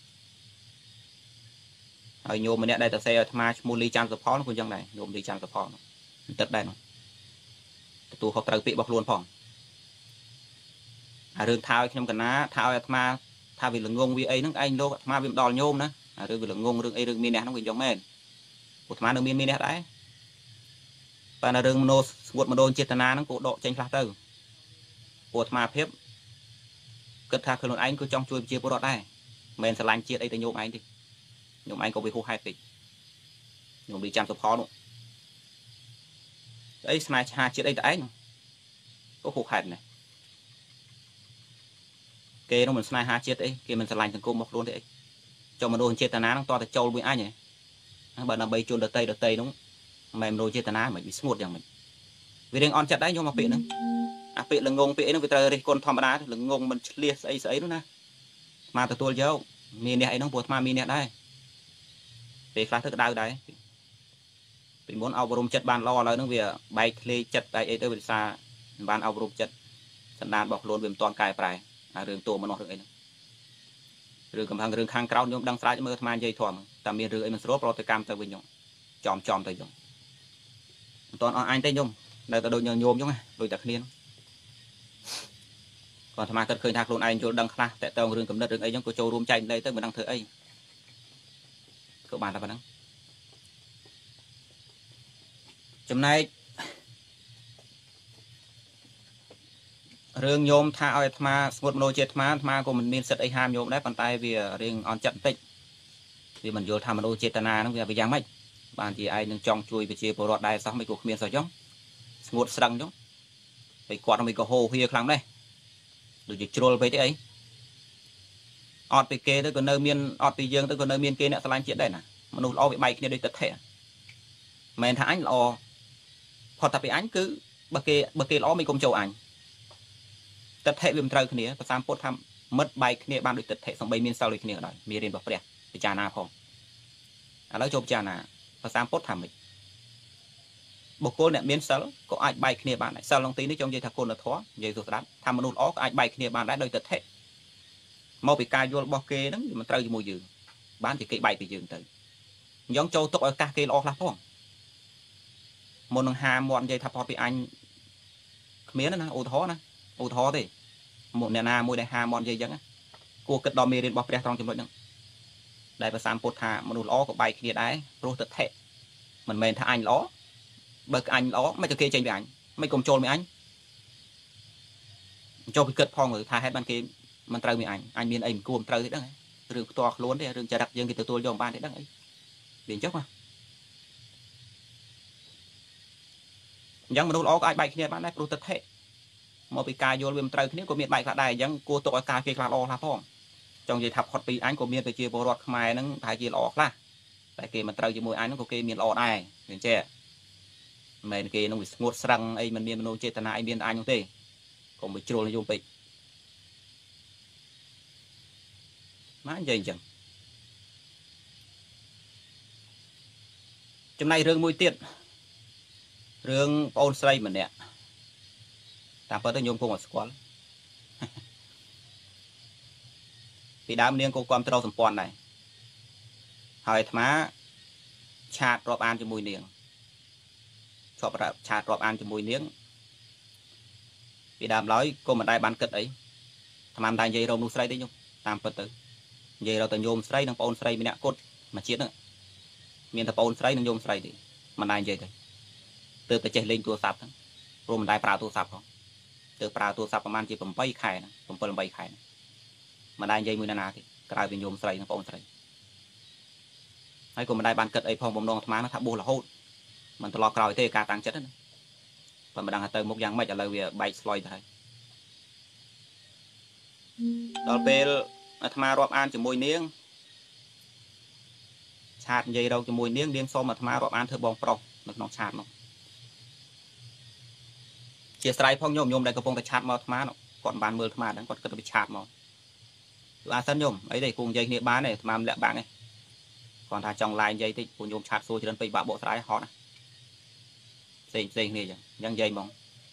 ហើយញោមម្នាក់ដែលទៅសេឲ្យអាត្មាឈ្មោះលីច័ន្ទសុផលនោះក៏អញ្ចឹងដែរញោមលីច័ន្ទសុផលនោះទឹកដែរនោះទទួលខុសត្រូវពាក្យរបស់ខ្លួនផងអារឿងថាឲ្យខ្ញុំកណាថាឲ្យអាត្មាថាវាល្ងងវាអីហ្នឹងឯងលោកអាត្មាវាមិនដល់ញោមណាអារឿងវាល្ងងរឿងអីរឿងមានអ្នកហ្នឹងវាអញ្ចឹងមែនអាត្មានៅមានមានអ្នកដែរតែនៅរឿងមនោស្ងួតមនោចេតនាហ្នឹងក៏ដកចេញខ្លះទៅព្រោះអាត្មាភាពគិតថាខ្លួនឯងក៏ចង់ជួយប្រជាពលរដ្ឋដែរមិនមែនស្រឡាញ់ជាតិអីទៅញោមឯងទេញោមឯងក៏វាហួសហេតុពេកញោមលីច័ន្ទសុផលនោះអីស្នេហាជាតិអីទៅឯងក៏ហួសហេតុណាស់គេនោះមិនស្នេហាជាតិអីគេមិនស្រឡាញ់សង្គមរបស់ខ្លួនទេអីចុះមនោចេតនាហ្នឹងតតែចូលមួយអញហ៎បើដើម្បីជូនដតីដតីនោះមិនមនោចេតនាមិនវាស្ងួតយ៉ាងម៉េចវារៀងអន់ចិត្តដែរខ្ញុំមកពាក្យហ្នឹងអាពាក្យល្ងងពាក្យអីនោះវាត្រូវរិះគន់ធម្មតាល្ងងមិនឆ្លៀសស្អីស្អីនោះណាមកទទួលយកមានអ្នកអីហ្នឹងព្រោះអាត្មាមានអ្នកដែរពេលខ្លះទៅក្តៅដែរពីមុនអប់រំចិត្តបានល្អឥឡូវហ្នឹងវាបែកធ្លាយចិត្តបែកអីទៅវាសារមិនបានអប់រំចិត្តសន្តានរបស់ខ្លួនវាមិនទាន់កែប្រែអារឿងតួមនុស្សរឿងអីហ្នឹងរឿងកំផាំងរឿងខាងក្រៅខ្ញុំដឹងស្រាច់មើលអាត្មានិយាយធំតែមានរឿងអីមិនស្រួលប្រតិកម្មទៅវិញខ្ញុំចំចំទៅខ្ញុំមិនទាន់អស់អញទេខ្ញុំនៅតែដូចញោមចឹងដូចតែគ្នាគាត់អាត្មាគិតឃើញថាខ្លួនឯងយល់ដឹងខ្លះតែតើរឿងកំណត់រឿងអីចឹងក៏ចូលរួមចែកលេខទៅមិនដឹងធ្វើអីក៏បានតែប៉ុណ្ណឹងចំណែករឿងញោមថាឲ្យអាត្មាស្ងួតមនោចេតអាត្មាអាត្មាក៏មិនមានសិទ្ធិអីហាមញោមដែរប៉ុន្តែវារៀងអន់ចិត្តបន្តិចវាមិនយល់ថាមនោចេតនាហ្នឹងវាយ៉ាងម៉េចបានជាឯងនឹងចង់ជួយប្រជាពលរដ្ឋដែរសោះមិនក៏គ្មានសោះចឹងស្ងួតស្រឹងចឹងពេលគាត់មិនក៏ហោហៀខ្លាំងដែរដូចជាជ្រុលពេកទេអីអត់ពីគេទៅក៏នៅមានអត់ពីយើងទៅក៏នៅមានគេអ្នកស្រឡាញ់ជាតិដែរណាមនុស្សល្អវាបែកគ្នាដូចទឹកថែមិនមែនថាអញល្អផុតតែពីអញគឺបើគេបើគេល្អមិនកុំចូលអញទឹកថែវាមិនត្រូវគ្នាប្រសាមពុទ្ធថាមិត្តបែកគ្នាបានដូចទឹកថែសំបីមានសិលដូចគ្នាក៏ដោយមានរៀនរបស់ព្រះពិចារណាផងឥឡូវចូលពិចារណាប្រសាមពុទ្ធថាម៉េចបុគ្គលអ្នកមានសិលក៏អាចបែកគ្នាបានដែរសិលក្នុងទីនេះចង់និយាយថាគុណធម៌និយាយទៅស្ដាប់ថាមនុស្សល្អក៏អាចបែកគ្នាបានដែរដោយទឹកថែមកពីការយល់របស់គេហ្នឹងមិនត្រូវជាមួយយើងបានជាគេបែកពីយើងទៅអញ្ចឹងចូលទុកឲ្យកាសគេល្អខ្លះផងមុននឹងហាមាត់និយាយថាផុតពីអញគ្មានណាឧទាហរណ៍ណាឧទាហរណ៍ទេមកអ្នកណាមួយដែលហាមាត់និយាយអញ្ចឹងគួរគិតដល់មេរៀនរបស់ព្រះត្រង់ចំណុចហ្នឹងដែលប្រសាមពុទ្ធថាមនុស្សល្អក៏បែកគ្នាដែរព្រោះទឹកថែមិនមែនថាអញល្អបើអញល្អមិនក៏គេចេញពីអញមិនកុំចូលពីអញចូលពីគិតផងមើលថាហេតុបានគេមិនត្រូវពីអញអញមានអីមិនគួរមិនត្រូវទេដឹងរឿងផ្ទាល់ខ្លួនទេរឿងចរិតយើងគេទទួលយកបានទេដឹងអីវាអញ្ចឹងណាអញ្ចឹងមនុស្សល្អក៏អាចបែកគ្នាបានដែរព្រោះទឹកថេមកពីការយល់វាមិនត្រូវគ្នាក៏មានបែកខ្លះដែរអញ្ចឹងគួរទុកឲ្យការគេខ្លះល្អខ្លះផងចង់និយាយថាផុតពីអញក៏មានប្រជាពលរដ្ឋខ្មែរហ្នឹងប្រហែលជាល្អខ្លះតែគេមិនត្រូវជាមួយអញហ្នឹងក៏គេមានល្អដែរអញ្ចឹងមិនមែនគេនឹងវាស្ងួតស្រឹងអីមិនមានមនោចេតនាអីមានអញនោះទេកុំទៅជ្រុលនិយមពេកណានិយាយអញ្ចឹងចំណែករឿងមួយទៀតរឿងបងអូនស្រីម្នាក់តាមពិតទៅញោមគង់អត់ស្គាល់ពីដើមនាងក៏គ្រប់គ្រងសម្ព័ន្ធដែរហើយអាត្មាឆាតរាប់អានជាមួយនាងជាប់ឆាតរាប់អានជាមួយនាងពីដើមឡើយក៏មិនដែលបានគិតអីអាត្មាមិនដែលនិយាយរកមនុស្សស្រីទេញោមតាមពិតទៅនិយាយរកតែញោមស្រីនិងបងអូនស្រីម្នាក់គត់មួយជាតិហ្នឹងមានតែបងអូនស្រីនិងញោមស្រីទេមិនដែលនិយាយទេទើបតែចេះលេងទូរស័ព្ទហ្នឹងព្រោះមិនដែលប្រើទូរស័ព្ទផងទើបប្រើទូរស័ព្ទប្រហែលជា8ខែណា7 8ខែមិនដែលនិយាយមួយណាណាទេក្រៅពីញោមស្រីនិងបងស្រីហើយក៏មិនដែរបានគិតអីផងបំណងអាត្មាថាបួសរហូតមិនត្រឡប់ក្រោយទេការតាំងចិត្តណាប៉ុន្តែមិនដឹងថាទៅមុខយ៉ាងម៉េចឥឡូវវាបែកស្លុយទៅហើយដល់ពេលអាត្មារាប់អានជាមួយនាងឆាតនិយាយរកជាមួយនាងនាងសូមអាត្មារាប់អានធ្វើបងប្រុសនៅក្នុងឆាតនោះជាស្រ័យផងញោមញោមដែលកំពុងតែឆាតមកអាត្មានោះគាត់បានមើលអាត្មាហ្នឹងគាត់គិតទៅឆាតមកអាសិនញោមអីទេគូនិយាយគ្នាបានទេអាត្មាមិនលាក់បាំងទេគាត់ថាចង់ឡាយនិយាយតិចពួកញោមឆាតសួរច្រើនពេកបាក់បកស្រាយហត់ណាផ្សេងផ្សេងគ្នាអញ្ចឹងអញ្ចឹងនិយាយហ្មង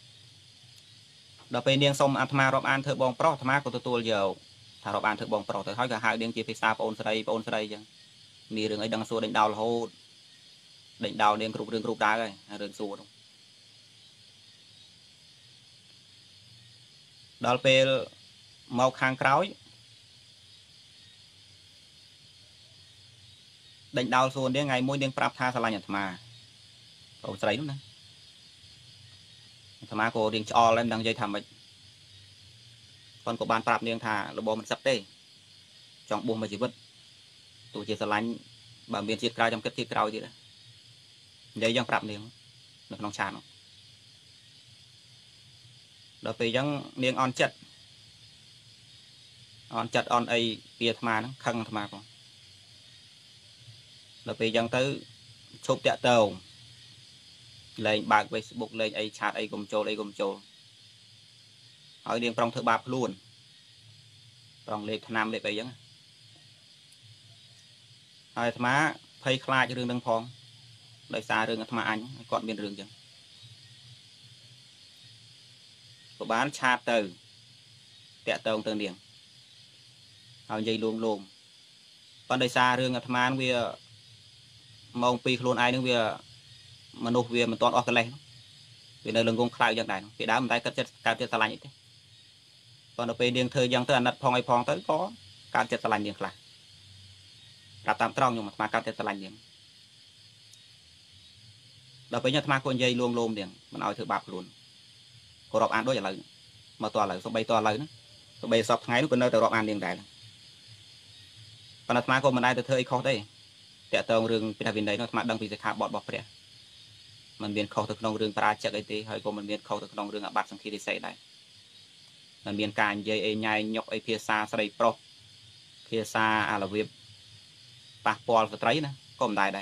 ដល់ពេលនាងសុំអាត្មារាប់អានធ្វើបងប្រុសអាត្មាក៏ទទួលយកថារាប់អានធ្វើបងប្រុសទៅហើយក៏ហៅនាងជាភាសាបងអូនស្រីបងអូនស្រីអញ្ចឹងមានរឿងអីដឹងសួរដេញដោលរហូតដេញដោលនាងគ្រប់រឿងគ្រប់ដើហើយរឿងសួរនោះដល់ពេលមកខាងក្រោយដេញដោលសួរនាងថ្ងៃមួយនាងប្រាប់ថាស្រឡាញ់អាត្មាបងស្រីនោះណាអាត្មាក៏រៀងឆ្អល់ហើយមិនដឹងនិយាយថាម៉េចគាត់ក៏បានប្រាប់នាងថាលបមិនសឹកទេចង់បួសមួយជីវិតទោះជាស្រឡាញ់បើមានជាតិក្រោយចាំគិតជាតិក្រោយទៀតនិយាយយ៉ាងប្រាប់នាងនៅក្នុងឆាតនោះដល់ពេលអញ្ចឹងនាងអន់ចិត្តអន់ចិត្តអន់អីពីអាត្មាហ្នឹងខឹងអាត្មាផងដល់ពេលអញ្ចឹងទៅឈប់តាក់ទងលេងបើក Facebook លេងអីឆាតអីកុំចូលអីកុំចូលហើយនាងប្រុងធ្វើបាបខ្លួនប្រុងលេខឆ្នាំលេខអីអញ្ចឹងហើយអាត្មាភ័យខ្លាចរឿងហ្នឹងផងដោយសាររឿងអាត្មាអញគាត់មានរឿងអញ្ចឹងក៏បានឆាតទៅតាក់ទងទៅនាងហើយនិយាយលួងលោមប៉ុន្តែដោយសាររឿងអាត្មាវាម៉ោងពីរខ្លួនឯងនឹងវាមនុស្សវាមិនទាន់អស់កលេសវានៅលងងខ្លោចយ៉ាងដែរពីដើមមិនតែគិតចិត្តកើតចិត្តស្រឡាញ់អីទេប៉ុន្តែពេលនាងធ្វើយ៉ាងទៅអាណិតផងអីផងទៅក៏កើតចិត្តស្រឡាញ់នាងខ្លះប្រាប់តាមត្រង់ខ្ញុំអាត្មាកើតចិត្តស្រឡាញ់នាងដល់ពេលអាត្មាក៏និយាយលួងលោមនាងមិនឲ្យធ្វើបាបខ្លួនក៏រាប់អានដូចឥឡូវមកតឥឡូវសូម្បីតឥឡូវហ្នឹងសូម្បីសពថ្ងៃនោះក៏នៅតែរាប់អាននាងដែរប៉ុន្តែអាត្មាក៏មិនដែរទៅធ្វើអីខុសទេតាក់ទងរឿងពីថាវិន័យនោះអាត្មាដឹងពីសិក្ខាបទរបស់ព្រះมันមានខុសទៅក្នុងរឿងប្រាជិកអីទេហើយក៏មិនមានខុសទៅក្នុងរឿងអាបត្តិសង្ឃារិសេដែរมันមានការនិយាយអីញ៉ែញុកអីភាសាស្រីប្រុសភាសាអារបៀបប៉ះពាល់ស្ត្រីណាក៏មិនដែរដែរ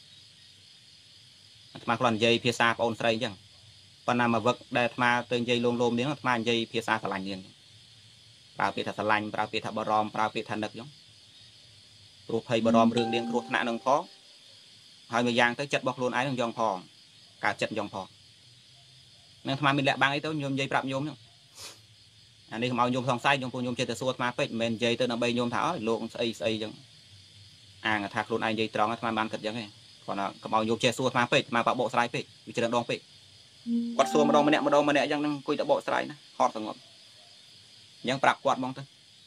អាត្មាគ្រាន់និយាយភាសាបងអូនស្រីអញ្ចឹងប៉ុន្តែមកវឹកដែលអាត្មាទៅនិយាយលងលោមនាងអាត្មានិយាយភាសាស្រឡាញ់នាងប្រើពាក្យថាស្រឡាញ់ប្រើពាក្យថាបារម្ភប្រើពាក្យថានឹកអញ្ចឹងព្រោះភ័យបារម្ភរឿងនាងគ្រោះថ្នាក់នឹងផងហើយមួយយ៉ាងទៅចិត្តរបស់ខ្លួនឯងនឹងយ៉ងផងការចិត្តយ៉ងផងនឹងអាត្មាមានលាក់បាំងអីទៅញោមនិយាយប្រាប់ញោមហ្នឹងអានេះកុំឲ្យញោមសង្ស័យញោមពួកញោមចេះតែសួរអាត្មាពេកមិនមែននិយាយទៅដើម្បីញោមថាអើយលោកស្អីស្អីអញ្ចឹងអាងថាខ្លួនឯងនិយាយត្រង់អាត្មាបានគិតអញ្ចឹងទេគាត់ថាកុំឲ្យញោមចេះសួរអាត្មាពេកអាត្មាបាក់បកស្រាយពេកវាច្រើនដងពេកគាត់សួរម្ដងម្នាក់ម្ដងម្នាក់អញ្ចឹងហ្នឹងអង្គុយតែបកស្រាយណាហត់សងប់អញ្ចឹងប្រាប់គាត់ហ្មងទៅ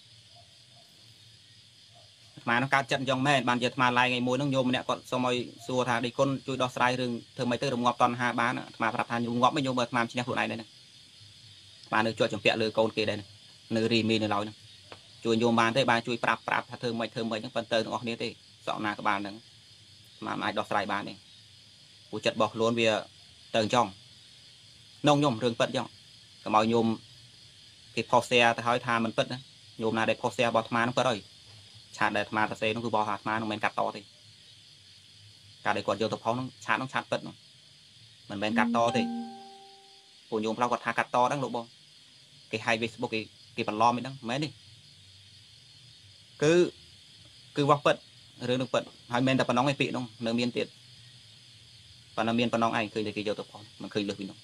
អាត្មានឹងកើតចិត្តអញ្ចឹងមែនបានជាអាត្មាឡាយថ្ងៃមួយហ្នឹងញោមម្នាក់គាត់សុំឲ្យសួរថាដេកគុណជួយដោះស្រាយរឿងធ្វើម៉េចទៅរងាប់តណ្ហាបានអាត្មាប្រាប់ថាញោមងាប់មិនញោមបើអាត្មាឈ្នះខ្លួនឯងដែរហ្នឹងបាននៅជាប់ចម្ពាក់លើកូនគេដែរនៅរីមីនៅឡើយហ្នឹងជួយញោមបានទេបានជួយប្រាប់ប្រាប់ថាធ្វើម៉េចធ្វើម៉េចហ្នឹងប៉ុន្តែទាំងអស់គ្នាទេសក់ណាក៏បានហ្នឹងអាត្មាមិនអាចដោះស្រាយបានទេព្រោះចិត្តរបស់ខ្លួនវាទៅអញ្ចឹងនងញោមរឿងពិតអញ្ចឹងកុំឲ្យញោមគេផុសแชร์ទៅឲ្យថាមិនពិតណាញោមណាដែលផុសแชร์របស់អាត្មាហ្នឹងពិតហើយឆាតដែលអាត្មាសរសេរនោះគឺរបស់អាត្មានឹងមិនកាត់តទេការដែលគាត់យកទៅផុសនោះឆាតនោះឆាតពិតនោះមិនមែនកាត់តទេពួកញោមផ្លោះគាត់ថាកាត់តហ្នឹងលោកបងគេហាយ Facebook គេគេបន្លំអីហ្នឹងមែនទេគឺគឺវោះពិតរឿងនឹងពិតហើយមិនតែប៉ុណ្ណឹងឯងពាក្យនោះនៅមានទៀតប៉ុន្តែមានប៉ុណ្ណឹងឯងឃើញតែគេយកទៅផុសមិនឃើញលើសពីនោះ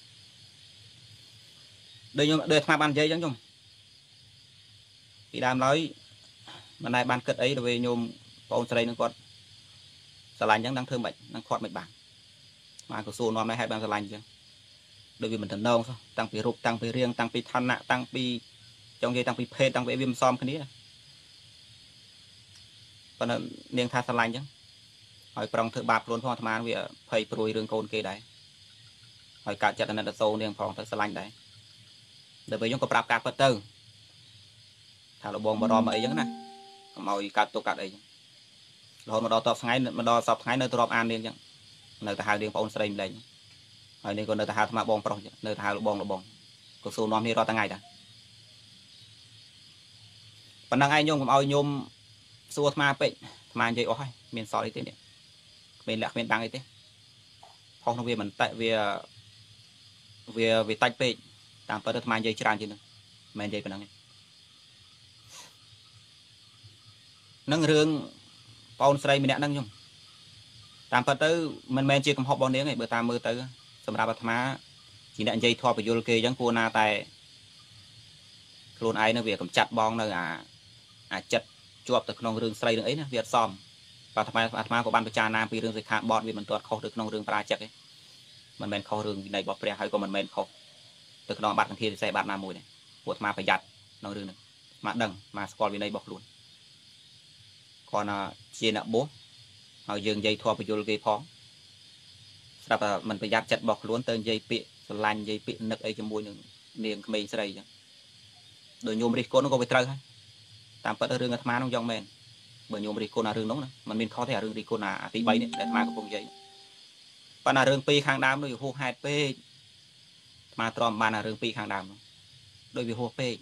ដូចញោមដូចអាត្មាបាននិយាយអញ្ចឹងញោមពីដើមឡើយមិនដែលបានគិតអីទៅញោមបងអូនស្រីនឹងគាត់ស្រឡាញ់អញ្ចឹងដឹងធ្វើមិននឹងខាត់មិនបានមកក៏សួរនាំដែរហើយបានស្រឡាញ់អញ្ចឹងដូចវាមិនតំណងតាំងពីរូបតាំងពីរាងតាំងពីឋានៈតាំងពីចង់និយាយតាំងពីភេទតាំងពីវាមិនសមគ្នាប៉ុន្តែនាងថាស្រឡាញ់អញ្ចឹងហើយប្រងធ្វើបាបខ្លួនផងអាត្មាវាភ័យព្រួយរឿងកូនគេដែរហើយកើតចិត្តអាណិតអាសូរនាងផងទៅស្រឡាញ់ដែរដល់ពេលខ្ញុំក៏ប្រាប់ការពិតទៅថាលោកបងបារម្ភអីអញ្ចឹងណាក mau cắt tôi cắt ấy rồi mà đo tập ngay mà đo sập ngay nơi tôi đọc an liền chẳng nơi ta hai liền phong sấy lên rồi nên còn nơi ta hai thằng bong pro nơi ta hai lục bong lục bong có số nom đi đo ta ngày ta phần năng ai nhôm cũng ao nhôm xua ma pệ mà vậy ôi miền sỏi đi thế này miền lạc miền đăng ấy thế phong thông viên mình tại vì vì vì tách pệ tạm thời mà vậy tràn chứ nữa mình vậy phần năng nâng rương phong sấy mình đã nâng nhung tạm thời tới mình men chia cầm hộp bao nhiêu ngày bữa tam mưa tớiสำหรับธรรมะchỉ đã dây thọไปโยลเกยังกูนาแต่ខ្លួនឯងនៅវាកំចាត់បងនៅអាអាចិត្តជាប់ទៅក្នុងរឿងស្រីរឿងអីណាវាអត់សមបាទអាត្មាអាត្មាក៏បានពិចារណាពីរឿងសិក្ខាបទវាមិនទាត់ខុសទៅក្នុងរឿងប្រាជិកទេមិនមែនខុសរឿងវិន័យរបស់ព្រះហើយក៏មិនមែនខុសទៅក្នុងបាត់គន្ធាពិសេសបាត់ណាមួយទេពួកអាត្មាប្រយ័ត្នក្នុងរឿងនេះមកដឹងមកស្គាល់វិន័យរបស់ខ្លួនគាត់ណាជាអ្នកបោះហើយយើងនិយាយធម៌បញ្យលគេផងស្រាប់តែមិនប្រយ័ត្នចិត្តរបស់ខ្លួនទៅនិយាយពាក្យស្រឡាញ់និយាយពាក្យនឹកអីជាមួយនឹងនាងក្មេងស្រីចឹងដោយញោមរិះគន់ក៏វាត្រូវហើយតាមពិតរឿងអាត្មានោះយ៉ាងមែនបើញោមរិះគន់អារឿងនោះណាมันមានខុសទេអារឿងរិះគន់អាទី3នេះដែលអាត្មាកំពុងនិយាយប៉ុន្តែរឿងពីរខាងដើមដូចហួសហេតុពេកអាត្មាទ្រាំបានអារឿងពីរខាងដើមនោះដូចវាហួសពេក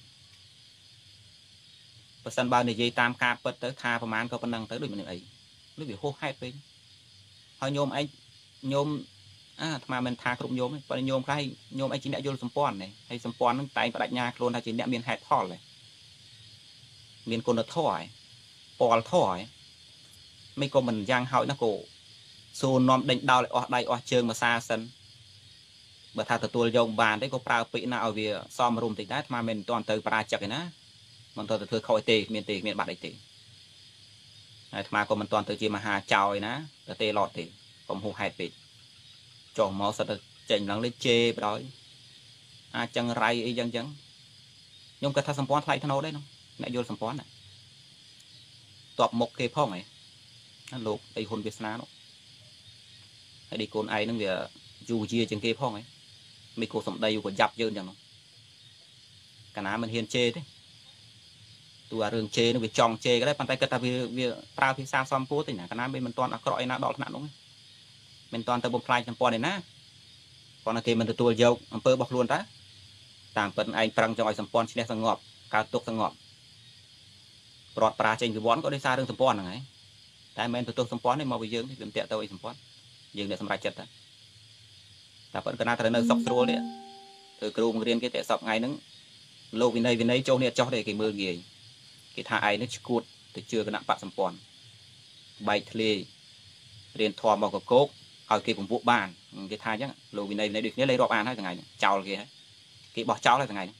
បើសិនបើនិយាយតាមការពិតទៅថាប្រមាណក៏ប៉ុណ្ណឹងទៅដូចមិនអីដូចវាហួសហេតុពេកហើយញោមឯងញោមអាអាត្មាមិនថាគ្រប់ញោមទេប៉ុន្តែញោមខ្លះញោមឯងជាអ្នកយល់សម្ព័ន្ធនេះហើយសម្ព័ន្ធនឹងតែងបដិញ្ញាខ្លួនថាជាអ្នកមានហេតុផលទេមានគុណធម៌ហើយពលធម៌ហើយមិនក៏មិនយ៉ាងហើយណាគោសួរនាំដេញដោលឲ្យអស់ដៃអស់ជើងមួយសាសិនបើថាទទួលយកបានទេក៏ប្រើពាក្យណាឲ្យវាសមរម្យតិចដែរអាត្មាមិនទាន់ទៅបរាជិកឯណាមិនទាន់ទៅធ្វើខុសទេមានទេមានបាត់អីទេហើយអាត្មាក៏មិនទាន់ទៅជាមហាចៅឯណាទៅទេឡតទេកុំហួសហេតុពេកចុះមកសិតទៅចេញឡើងលេជេបដ ாய் អាចចឹងរៃអីចឹងចឹងខ្ញុំគាត់ថាសម្ព័ន្ធថ្លៃថ្នូរដែរនោះអ្នកយល់សម្ព័ន្ធតបមុខគេផងហ៎ណាលោកអីហ៊ុនវាសនានោះហើយဒီកូនឯងនឹងវាយូរជាជាងគេផងហ៎មិនគោសំដីក៏យ៉ាប់យើងចឹងនោះកាលណាមិនហ៊ានជេទេទូអារឿងជេនឹងវាចង់ជេក៏ដែរប៉ុន្តែគាត់ថាវាវាប្រើភាសាសំពោះទេណាកាលណាមិនមិនទាន់អាក្រក់ឯណាដល់ថ្នាក់នោះមិនទាន់ទៅបំផ្លាញសម្ព័ន្ធឯណាប៉ុន្តែគេមិនទទួលយកអំពើរបស់ខ្លួនតាតាមពិតឯងប្រឹងចង់ឲ្យសម្ព័ន្ធឈ្នះសងប់កើតទុកសងប់ប្រត់ប្រាចេញពីវ័នក៏ដោយសាររឿងសម្ព័ន្ធហ្នឹងហើយតែមិនមែនទៅទោសសម្ព័ន្ធទេមកពីយើងវាមិនតាក់ទៅអីសម្ព័ន្ធយើងអ្នកសម្រេចចិត្តតាតែប៉ុន្តែកណាត្រូវនៅសុកស្រួលទេធ្វើគ្រូបង្រៀនគេតែសពថ្ងៃហ្នឹងលោកវិន័យវិន័យចុះនេះចុះទេគេមើលងាយគេថាឯងនេះឈួតទៅជឿគណៈបកសម្ព័ន្ធបែកធ្លាយរៀនធម៌មកកកោកឲ្យគេពំពួកបានគេថាអញ្ចឹងលោកវិន័យវិន័យដូចគ្នាលេខរាប់អានហើយថ្ងៃនេះចោលគេហើយគេបោះចោលហើយថ្ងៃនេះ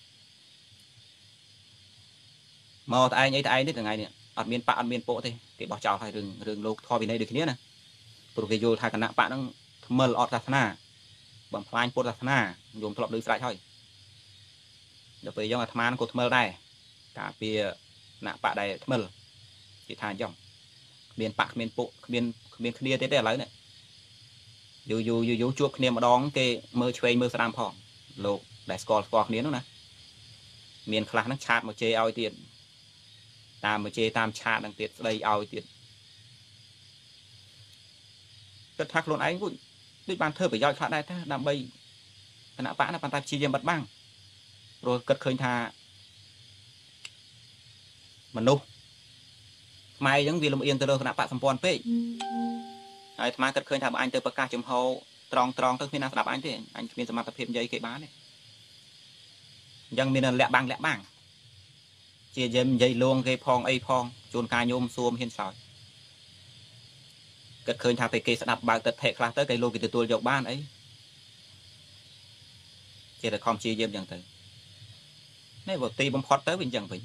មកតែឯងអីតែឯងនេះថ្ងៃនេះអត់មានបកអត់មានពួកទេគេបោះចោលហើយរឿងរឿងលោកធម៌វិន័យដូចគ្នាណាព្រោះគេយល់ថាគណៈបកហ្នឹងថ្មិលអត់សាសនាបំផ្លាញពុទ្ធសាសនាញោមធ្លាប់ឮស្រេចហើយដល់ពេលយ៉ាងអាត្មាក៏ថ្មិលដែរការពារគណៈបកដែរថ្មិលគេថាអញ្ចឹងមានបកគ្មានពួកគ្មានគ្មានគ្នាទេទេឥឡូវនេះយូរយូរយូរជួបគ្នាម្ដងគេមើលឆ្វេងមើលស្ដាំផងលោកដែលស្គាល់ស្គាល់គ្នានោះណាមានខ្លះហ្នឹងឆាតមកជេរឲ្យទៀតតាមមកជេរតាមឆាតហ្នឹងទៀតស្ដីឲ្យទៀតគាត់ថាខ្លួនឯងគួយដូចបានធ្វើប្រយោជន៍ខ្លះដែរថាដើម្បីគណៈបកណាប៉ុន្តែព្យាយាមបិទបាំងព្រោះគាត់ឃើញថាមនុស្សម៉ែអញ្ចឹងវាលំអៀងទៅលើគណៈបកសម្ព័ន្ធពេកហើយអាត្មាគាត់ឃើញថាបើអញទៅប្រកាសចំហត្រង់ត្រង់ទៅគ្មានអ្នកស្ដាប់អញទេអញគ្មានសមត្ថភាពនិយាយគេបានទេអញ្ចឹងមានលាក់បាំងលាក់បាំងជាយឹមនិយាយលួងគេផងអីផងជួនកាលញោមសួមហ៊ានឆ្លើយគាត់ឃើញថាពេលគេស្ដាប់បើកទឹកភ័ក្រខ្លះទៅគេលោកគេទទួលយកបានអីជាតែខំជាយឹមអញ្ចឹងទៅនេះបើទីបំផុតទៅវាអញ្ចឹងវិញ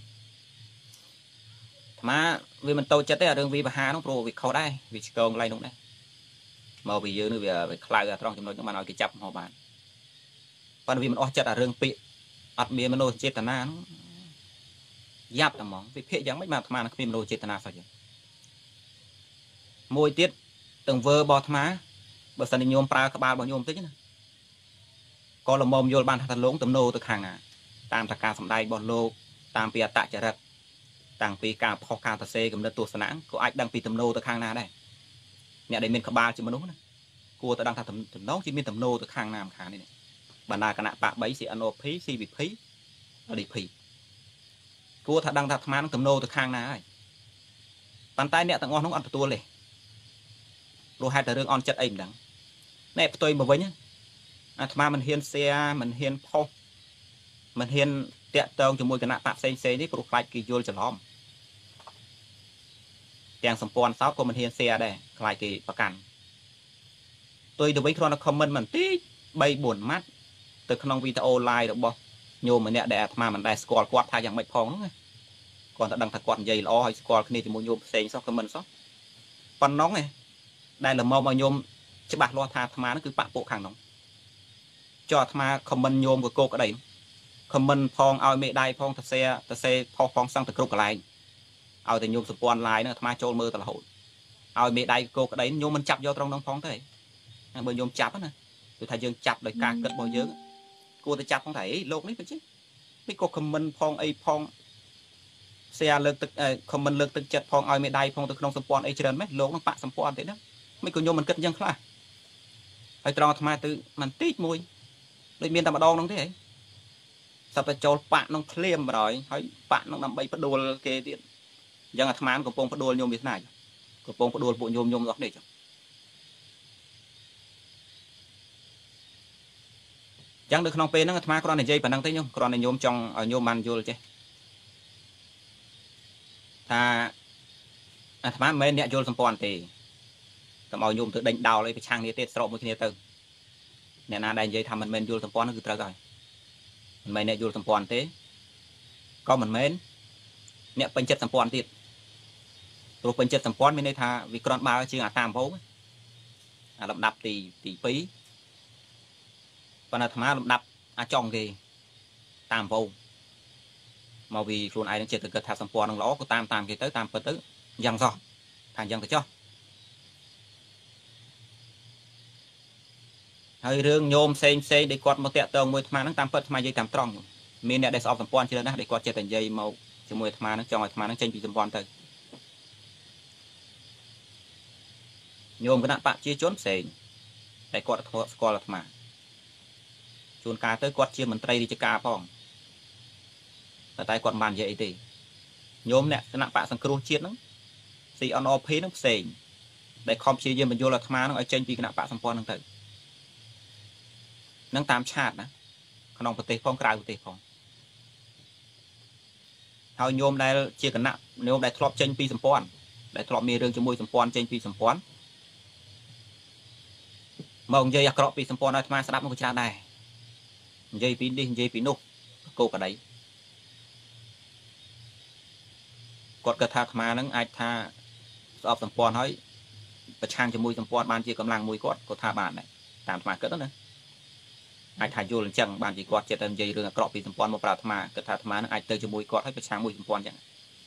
អាត្មាវាមិនតូចចិត្តទេអារឿងវិបហានោះព្រោះវាខុសដែរវាឆ្កងកន្លែងនោះដែរមកពីយើងនេះវាខ្លៅអាត្រង់ចំណុចនោះបានឲ្យគេចាប់មកបានប៉ុន្តែវាមិនអស់ចិត្តអារឿងពាក្យអត់មានមនោចេតនានោះយ៉ាប់តែហ្មងវិភាគយ៉ាងម៉េចមកអាត្មាគ្មានមនោចេតនាសោះចឹងមួយទៀតទាំងវើរបស់អាត្មាបើសិនញោមប្រើក្បាលរបស់ញោមតិចណាក៏លំមយល់បានថាតលងទំនោរទៅខាងណាតាមតការសម្ដែងរបស់លោកតាមពីអត្តចរិតតាំងពីការផុសការសរសេរកំណត់ទស្សនៈក៏អាចដឹងពីទំនោរទៅខាងណាដែរអ្នកដែលមានក្បាលជាមនុស្សណាគួរតែដឹងថាទំនោរជាមានទំនោរទៅខាងណាម្ខាងនេះបណ្ដាគណៈបកបី ซี เอ็น โอ พี ซี วี พี ឌី พี គួរថាដឹងថាអាត្មានឹងទំនោរទៅខាងណាហើយប៉ុន្តែអ្នកទាំងអស់នោះអត់ទទួលទេព្រោះហេតុតែរឿងអន់ចិត្តអីមិនដឹងណែផ្ទុយមកវិញអាត្មាមិនហ៊ានសៀមិនហ៊ានផុសមិនហ៊ានតាក់ទងជាមួយគណៈបកផ្សេងផ្សេងនេះព្រោះខ្លាចគេយល់ច្រឡំទាំងសម្ព័ន្ធសោតក៏មិនហ៊ានសៀដែរខ្លាចគេប្រកាន់ផ្ទុយទៅវិញគ្រាន់តែ comment មិនតិច បី បួន ម៉ាត់ទៅក្នុងវីដេអូ live របស់ញោមម្នាក់ដែលអាត្មាមិនដែលស្គាល់គាត់ថាយ៉ាងម៉េចផងហ្នឹងគាត់តែដឹងថាគាត់និយាយល្អហើយស្គាល់គ្នាជាមួយញោមផ្សេងសោះ comment សោះប៉ុណ្ណឹងឯងដែលល្មមឲ្យញោមច្បាស់លាស់ថាអាត្មាហ្នឹងគឺបាក់ពួកខាងនោះចុះអាត្មា comment ញោមកកោកក្តី comment ផងឲ្យមេដៃផងតសេតសេផុសផងសឹងទៅគ្រប់កន្លែងឲ្យតែញោមសម្ព័ន្ធ live ហ្នឹងអាត្មាចូលមើលតរហូតឲ្យមេដៃកោកក្តីញោមមិនចាប់យកត្រង់នោះផងទេបើញោមចាប់ណាគឺថាយើងចាប់ដោយការគិតរបស់យើងគួរតែចាប់ផងថាអីលោកនេះទៅជិះនេះក៏ comment ផងអីផង share លើកទឹក comment លើកទឹកចិត្តផងឲ្យមេដៃផងទៅក្នុងសម្ព័ន្ធអីច្រើនម៉េចលោកនឹងបាក់សម្ព័ន្ធទេណាមិនក៏ញោមមិនគិតអញ្ចឹងខ្លះហើយត្រង់អាត្មាទៅមិនតិចមួយដូចមានតែម្ដងហ្នឹងទេហីសត្វតែចូលបាក់នឹងភ្លាមបណ្ដោយហើយបាក់នឹងដើម្បីផ្ដួលគេទៀតអញ្ចឹងអាត្មាកំពុងផ្ដួលញោមវាសនាកំពុងផ្ដួលពួកញោមញោមអស់នេះចឹងចឹងនៅក្នុងពេលហ្នឹងអាត្មាគ្រាន់តែនិយាយប៉ុណ្ណឹងទេញោមគ្រាន់តែញោមចង់ឲ្យញោមបានយល់ចេះថាអាត្មាមិនមែនអ្នកយល់សម្ព័ន្ធទេកុំឲ្យញោមទៅដេញដោលអីប្រឆាំងគ្នាទេស្រោបមួយគ្នាទៅអ្នកណាដែលនិយាយថាមិនមែនយល់សម្ព័ន្ធហ្នឹងគឺត្រូវហើយមិនមែនអ្នកយល់សម្ព័ន្ធទេក៏មិនមែនអ្នកពេញចិត្តសម្ព័ន្ធទៀតព្រោះពេញចិត្តសម្ព័ន្ធមានន័យថាវាក្រន់បើជាងអាតាមវងអាលំដាប់ទីទីពីរប៉ុន្តែអាត្មាលំដាប់អាចង់គេតាមវងមកvìខ្លួនឯងនឹងចិត្តទៅគិតថាសម្ព័ន្ធនឹងល្អក៏តាមតាមគេទៅតាមពិតទៅយ៉ាងសោះថាយ៉ាងទៅចោះហើយរឿងញោមផ្សេងផ្សេងដែលគាត់មកតាក់ទងមួយអាត្មានឹងតាមពិតអាត្មានិយាយតាមត្រង់មានអ្នកដែលស្អប់សម្ព័ន្ធច្រើនណាស់ដែលគាត់ចិត្តតែនិយាយមកជាមួយអាត្មានឹងចង់ឲ្យអាត្មានឹងចេញពីសម្ព័ន្ធទៅញោមគណៈបកជាជនផ្សេងតែគាត់ស្គាល់អាត្មាជួនកាលទៅគាត់ជាមន្ត្រីរាជការផងតែតែគាត់មិនបាននិយាយអីទេញោមអ្នកគណៈបកសង្គ្រោះជាតិហ្នឹង ซี เอ็น โอ พี ហ្នឹងផ្សេងដែលខំព្យាយាមបញ្យល់អាត្មាហ្នឹងឲ្យចេញពីគណៈបកសម្ព័ន្ធហ្នឹងទៅនឹងតាមឆាតណាក្នុងប្រទេសផងក្រៅប្រទេសផងហើយញោមដែលជាគណៈញោមដែលធ្លាប់ចេញពីសម្ព័ន្ធដែលធ្លាប់មានរឿងជាមួយសម្ព័ន្ធចេញពីសម្ព័ន្ធមកនិយាយអាក្រក់ពីសម្ព័ន្ធឲ្យអាត្មាស្ដាប់នោះក៏ច្រើនដែរនិយាយពីនេះនិយាយពីនោះគោកក្តីគាត់គិតថាអាត្មាហ្នឹងអាចថាស្អប់សម្ព័ន្ធហើយប្រឆាំងជាមួយសម្ព័ន្ធបានជាកម្លាំងមួយគាត់គាត់ថាបានដែរតាមអាត្មាគិតណាអាចថាយល់អញ្ចឹងបានជាគាត់ចិត្តតែនិយាយរឿងអាក្រក់ពីសម្ព័ន្ធមកប្រាប់អាត្មាគិតថាអាត្មានឹងអាចទៅជាមួយគាត់ហើយប្រឆាំងមួយសម្ព័ន្ធអញ្ចឹង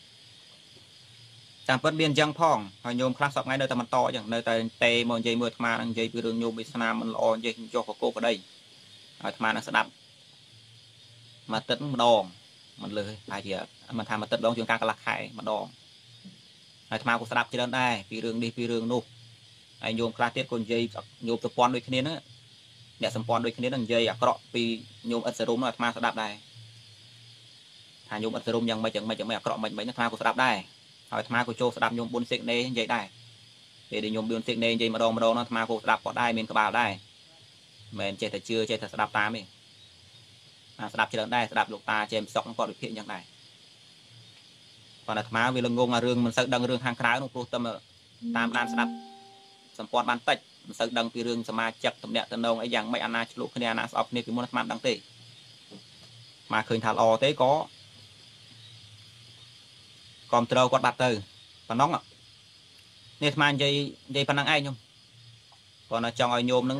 តាមពិតមានអញ្ចឹងផងហើយញោមខ្លះសពថ្ងៃនៅតែបន្តអញ្ចឹងនៅតែតេមកនិយាយមួយអាត្មានឹងនិយាយពីរឿងញោមវាសនាមិនល្អនិយាយចុះកកោក្តីឲ្យអាត្មានឹងស្ដាប់មកទឹកម្ដងមិនលើហើយជាមិនថាមកទឹកម្ដងជាងការកន្លះខែម្ដងហើយអាត្មាក៏ស្ដាប់ច្រើនដែរពីរឿងនេះពីរឿងនោះហើយញោមខ្លះទៀតក៏និយាយញោមប្រព័ន្ធដូចគ្នាហ្នឹងអ្នកសម្ព័ន្ធដូចគ្នានឹងនិយាយអាក្រក់ពីញោមអិតសរុមនោះអាត្មាស្ដាប់ដែរថាញោមអិតសរុមយ៉ាងម៉េចយ៉ាងម៉េចយ៉ាងម៉េចអាក្រក់មិនមិនអាត្មាក៏ស្ដាប់ដែរហើយអាត្មាក៏ចូលស្ដាប់ញោមប៊ុនសេកណេនិយាយដែរពេលដែលញោមប៊ុនសេកណេនិយាយម្ដងម្ដងនោះអាត្មាក៏ស្ដាប់គាត់ដែរមានក្បាលដែរមិនមែនចេះតែជឿចេះតែស្ដាប់តាមទេអាស្ដាប់ច្រើនដែរស្ដាប់លោកតាចេមសុកគាត់វិភាគយ៉ាងដែរប៉ុន្តែអាត្មាវាល្ងងអារឿងមិនសូវដឹងរឿងខាងក្រៅនោះព្រោះតែតាមដានស្ដាប់សម្ព័ន្ធបានតិចមិនសូវដឹងពីរឿងសមាជិកតំណាក់តំណងអីយ៉ាងម៉េចអាណាឆ្លុះគ្នាអាណាស្អប់គ្នាពីមុនអាត្មាដឹងទេមកឃើញថាល្អទេក៏គ្រប់ត្រូលគាត់បាត់ទៅប៉ុណ្ណឹងនេះអាត្មានិយាយនិយាយប៉ុណ្ណឹងឯងខ្ញុំគាត់នៅចង់ឲ្យញោមនឹង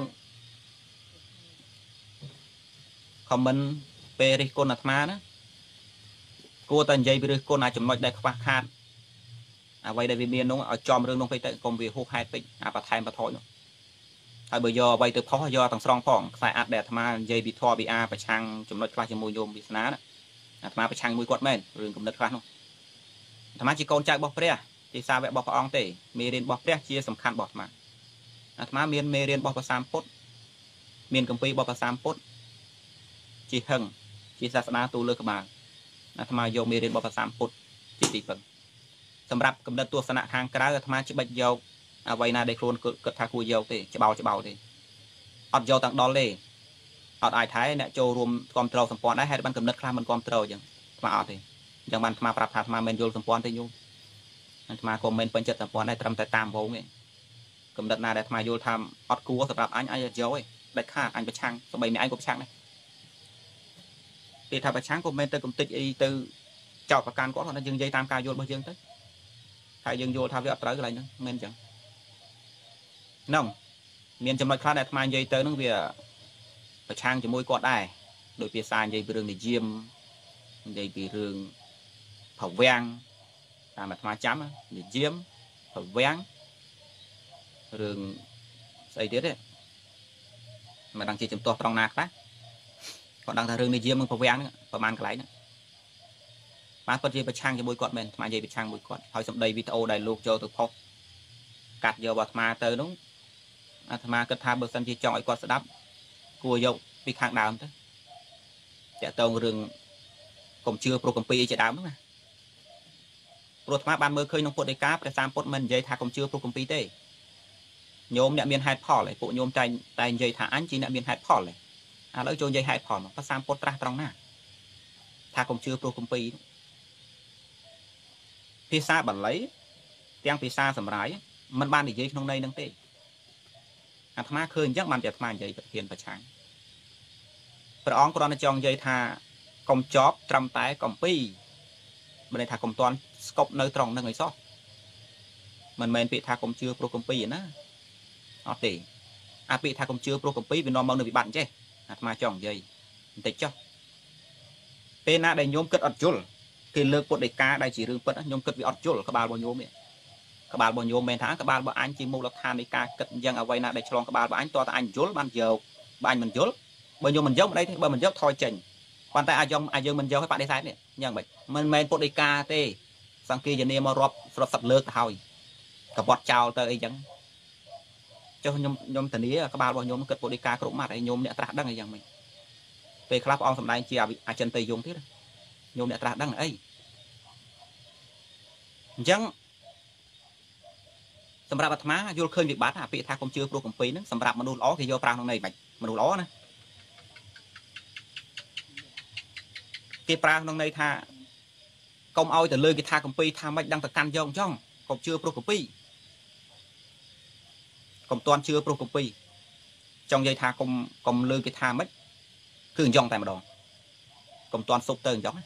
ខមមិនពេលរិះគន់អាត្មាណាគួរតែនិយាយពីរិះគន់អាចំណុចដែលខ្វះខាតអ្វីដែលវាមាននោះឲ្យចំរឿងនោះពេកទៅកុំវាហួសហេតុពេកអាបន្ថែមបន្ថយនោះហើយបើយកអ្វីទៅផុសយកទាំងស្រង់ផងខ្សែអាត់ដែលអាត្មានិយាយពីធម៌ពីអាប្រឆាំងចំណុចខ្លះជាមួយញោមវាសនាណាអាត្មាប្រឆាំងមួយគាត់មែនរឿងគំនិតខ្លះនោះអាត្មាជាកូនចៅរបស់ព្រះជាសាវករបស់ព្រះអង្គទេមេរៀនរបស់ព្រះជាសំខាន់របស់អាត្មាអាត្មាមានមេរៀនរបស់ព្រះសម្ពុទ្ធមានគម្ពីររបស់ព្រះសម្ពុទ្ធជាហឹងជាសាសនាទូលើក្បាលអាត្មាយកមេរៀនរបស់ព្រះសម្ពុទ្ធជាទីពឹងសម្រាប់កំណត់ទស្សនៈខាងក្រៅអាត្មាច្បិចយកអ្វីណាដែលខ្លួនគិតថាគួរយកទេច្បោច្បោទេអត់យកទាំងដល់ទេអត់អាចថែអ្នកចូលរួមគ្រប់គ្រងសម្ព័ន្ធដែរហេតុបានកំណត់ខ្លះមិនគ្រប់គ្រងអញ្ចឹងអាត្មាអត់ទេអញ្ចឹងបានអាត្មាប្រាប់ថាអាត្មាមិនយល់សម្ព័ន្ធទេញោមអាត្មាក៏មិនពេញចិត្តសម្ព័ន្ធដែរត្រឹមតែតាមវងទេកំណត់ណាដែលអាត្មាយល់ថាអត់គួរសម្រាប់អញអញយកទេដាច់ខាតអញប្រឆាំងស្បីមានអញក៏ប្រឆាំងដែរពេលថាប្រឆាំងក៏មិនទៅកំតិចអីទៅចោតប្រកាន់គាត់គាត់ថាយើងនិយាយតាមការយល់របស់យើងទៅហើយយើងយល់ថាវាអត់ត្រូវកន្លែងហ្នឹងមិនអញ្ចឹងហ្នឹងមានចំណុចខ្លះដែលអាត្មានិយាយទៅហ្នឹងវាប្រឆាំងជាមួយគាត់ដែរដោយភាសានិយាយពីរឿងនិយមនិយាយពីរឿងប្រវាំងតាមអាត្មាចាំនិយមប្រវាំងរឿងស្អីទៀតទេមិនដឹងជាចំទាស់ត្រង់ណាខ្លះគាត់ដឹងថារឿងនិយមនឹងប្រវាំងហ្នឹងប្រហែលកន្លែងហ្នឹងបានគាត់ជាប្រឆាំងជាមួយគាត់មែនអាត្មានិយាយប្រឆាំងមួយគាត់ហើយសម្ដីវីដេអូដែលលោកចូលទៅផុសកាត់យករបស់អាត្មាទៅនោះអាត្មាគិតថាបើសិនជាចង់ឲ្យគាត់ស្ដាប់គួរយកពីខាងដើមទៅតាក់ទងរឿងកុំជឿព្រោះកំពីអីជាដើមហ្នឹងណាព្រោះអាត្មាបានមើលឃើញក្នុងពុទ្ធដីកាព្រះសម្ពុទ្ធមិននិយាយថាកុំជឿព្រោះកំពីទេញោមអ្នកមានហេតុផលឯពួកញោមតែតែនិយាយថាអញជាអ្នកមានហេតុផលឯឥឡូវចូលនិយាយហេតុផលមកព្រះសម្ពុទ្ធត្រាស់ត្រង់ណាថាកុំជឿព្រោះកំពីភាសាបាលីទាំងភាសាសម្រាយมันបាននិយាយក្នុងន័យហ្នឹងទេអាត្មាឃើញអញ្ចឹងបានតែអាត្មានិយាយប្រធានប្រឆាំងព្រះអង្គគ្រាន់តែចង់និយាយថាកុំចប់ត្រឹមតែកំពីមិនន័យថាកុំតាន់ស្កប់នៅត្រង់ហ្នឹងឲ្យសោះមិនមែនពាក្យថាកុំជឿព្រោះកំពីណាអត់ទេអាពាក្យថាកុំជឿព្រោះកំពីវានាំមកនៅវិបត្តិអញ្ចេះអាត្មាចង់និយាយបន្តិចចុះពេលណាដែលញោមគិតអត់យល់គេលើកពុទ្ធដីកាដែលជារឿងពិតញោមគិតវាអត់យល់ក្បាលរបស់ញោមនេះក្បាលរបស់ញោមមែនថាក្បាលរបស់អញជាមូលដ្ឋាននៃការគិតយ៉ាងអ្វីណាដែលឆ្លងក្បាលរបស់អញតើតើអញយល់បានយកបើអញមិនយល់បើញោមមិនយកមិនអីទេបើមិនយកថយចេញប៉ុន្តែអាចយើងអាចយើងមិនយកឲ្យបដិសេធនេះយ៉ាងម៉េចមិនមែនពុទ្ធដីកាទេសង្គាយនាមករាប់ស្រុតសឹកលើកទៅហើយកបត់ចោលទៅអីចឹងចុះខ្ញុំខ្ញុំធានាក្បាលរបស់ខ្ញុំគិតពុទ្ធដីកាគ្រប់ម៉ាត់ហើយខ្ញុំអ្នកត្រាស់ដឹងអីយ៉ាងម៉េចពេលខ្លះព្រះអង្គសម្ដែងជាអចិន្ត្រៃយងទៀតខ្ញុំអ្នកត្រាស់ដឹងអីអញ្ចឹងសម្រាប់អាត្មាយល់ឃើញវិបត្តិអាពាក្យថាកុំជឿព្រោះកំពីហ្នឹងសម្រាប់មនុស្សល្អគេយកប្រាំងក្នុងន័យមិនមនុស្សល្អណាគេប្រើក្នុងន័យថាកុំឲ្យទៅលើគេថាកំពីថាមិនដឹងទៅកាន់យកអញ្ចឹងកុំជឿព្រោះកំពីកុំតន់ជឿព្រោះកំពីចង់និយាយថាកុំកុំលើគេថាមិនគឺអញ្ចឹងតែម្ដងកុំតន់សុបទៅអញ្ចឹង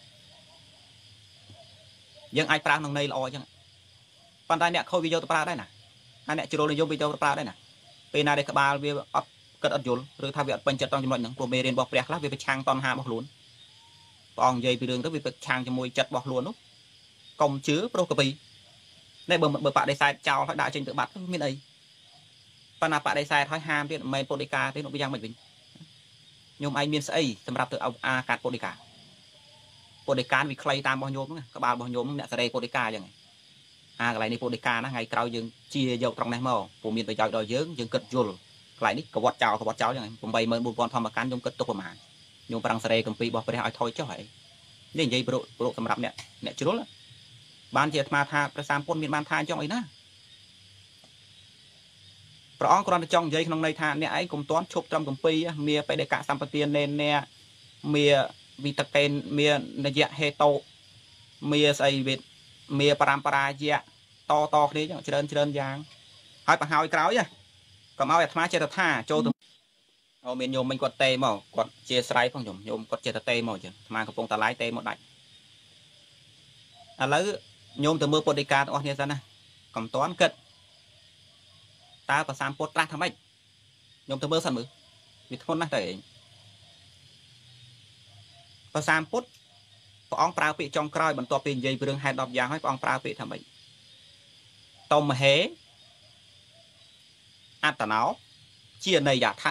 យើងអាចប្រើក្នុងន័យល្អអញ្ចឹងប៉ុន្តែអ្នកខូចវាយកទៅប្រើដែរណាហើយអ្នកជ្រុលនិយមវាយកទៅប្រើដែរណាពេលណាដែលក្បាលវាអត់គិតអត់យល់ឬថាវាអត់ពេញចិត្តtrongចំណុចហ្នឹងព្រោះមេរៀនរបស់ព្រះខ្លះវាប្រឆាំងតណ្ហារបស់ខ្លួនព្រះអង្គនិយាយពីរឿងទៅវាប្រឆាំងជាមួយចិត្តរបស់ខ្លួននោះកុំជឿព្រោះកពីតែបើបើបដិសេធចោលហើយដាក់ចេញទៅបាត់មានអីប៉ុន្តែបដិសេធហើយហាមទៀតមិនមែនពុទ្ធដីកាទេនោះវាយ៉ាងម៉េចវិញញោមឯងមានស្អីសម្រាប់ទៅអាកាត់ពុទ្ធដីកាពុទ្ធដីកាវាខ្លីតាមរបស់ញោមហ្នឹងក្បាលរបស់ញោមអ្នកសេរីពុទ្ធដីកាអញ្ចឹងអាកន្លែងនេះពុទ្ធដីកាណាថ្ងៃក្រោយយើងជាយកត្រង់នេះមកព្រោះមានប្រយោជន៍ដល់យើងយើងគិតយល់កន្លែងនេះកវត្តចោលកវត្តចោលអញ្ចឹងeight thousand four hundredធម្មកាន់ខ្ញុំគិតទុកប្រមាណញោមប្រាំងសេរីកម្ពីរបស់ព្រះឲ្យថយចុះហើយនេះនិយាយប្រប្រសម្រាប់អ្នកអ្នកជ្រុលបានជាអាត្មាថាព្រះសម្ពុទ្ធមានបានថាអញ្ចឹងអីណាព្រះអង្គគ្រាន់តែចង់និយាយក្នុងន័យថាអ្នកឯងកុំទាន់ឈប់ត្រឹមកម្ពីមានបេដកសម្បទាននេនអ្នកមានវិតកេនមាននយៈហេតោមានស្អីវិតមានបរមបរាយៈតតគ្នាចឹងច្រើនច្រើនយ៉ាងហើយបង្ហើយក្រោយកុំឲ្យអាត្មាចេះតែថាចូលទៅអូមានញោមមិញគាត់តេមកគាត់ជាស្រ័យផងញោមញោមគាត់ចេះតែតេមកចឹងអាត្មាកំពុងតែឡាយតេមកដាច់ឥឡូវញោមទៅមើលពុទ្ធដីកាទាំងអស់គ្នាសិនណាកុំតាន់គិតតើប្រសាមពុទ្ធត្រាស់ថាម៉េចញោមទៅមើលសិនមើលវាធ្ងន់ណាស់ទៅឯងប្រសាមពុទ្ធព្រះអង្គប្រើពាក្យចុងក្រោយបន្ទាប់ពីនិយាយពីរឿងហេតុtenយ៉ាងហើយព្រះអង្គប្រើពាក្យថាម៉េចតមហេអត្តណោជាន័យយថា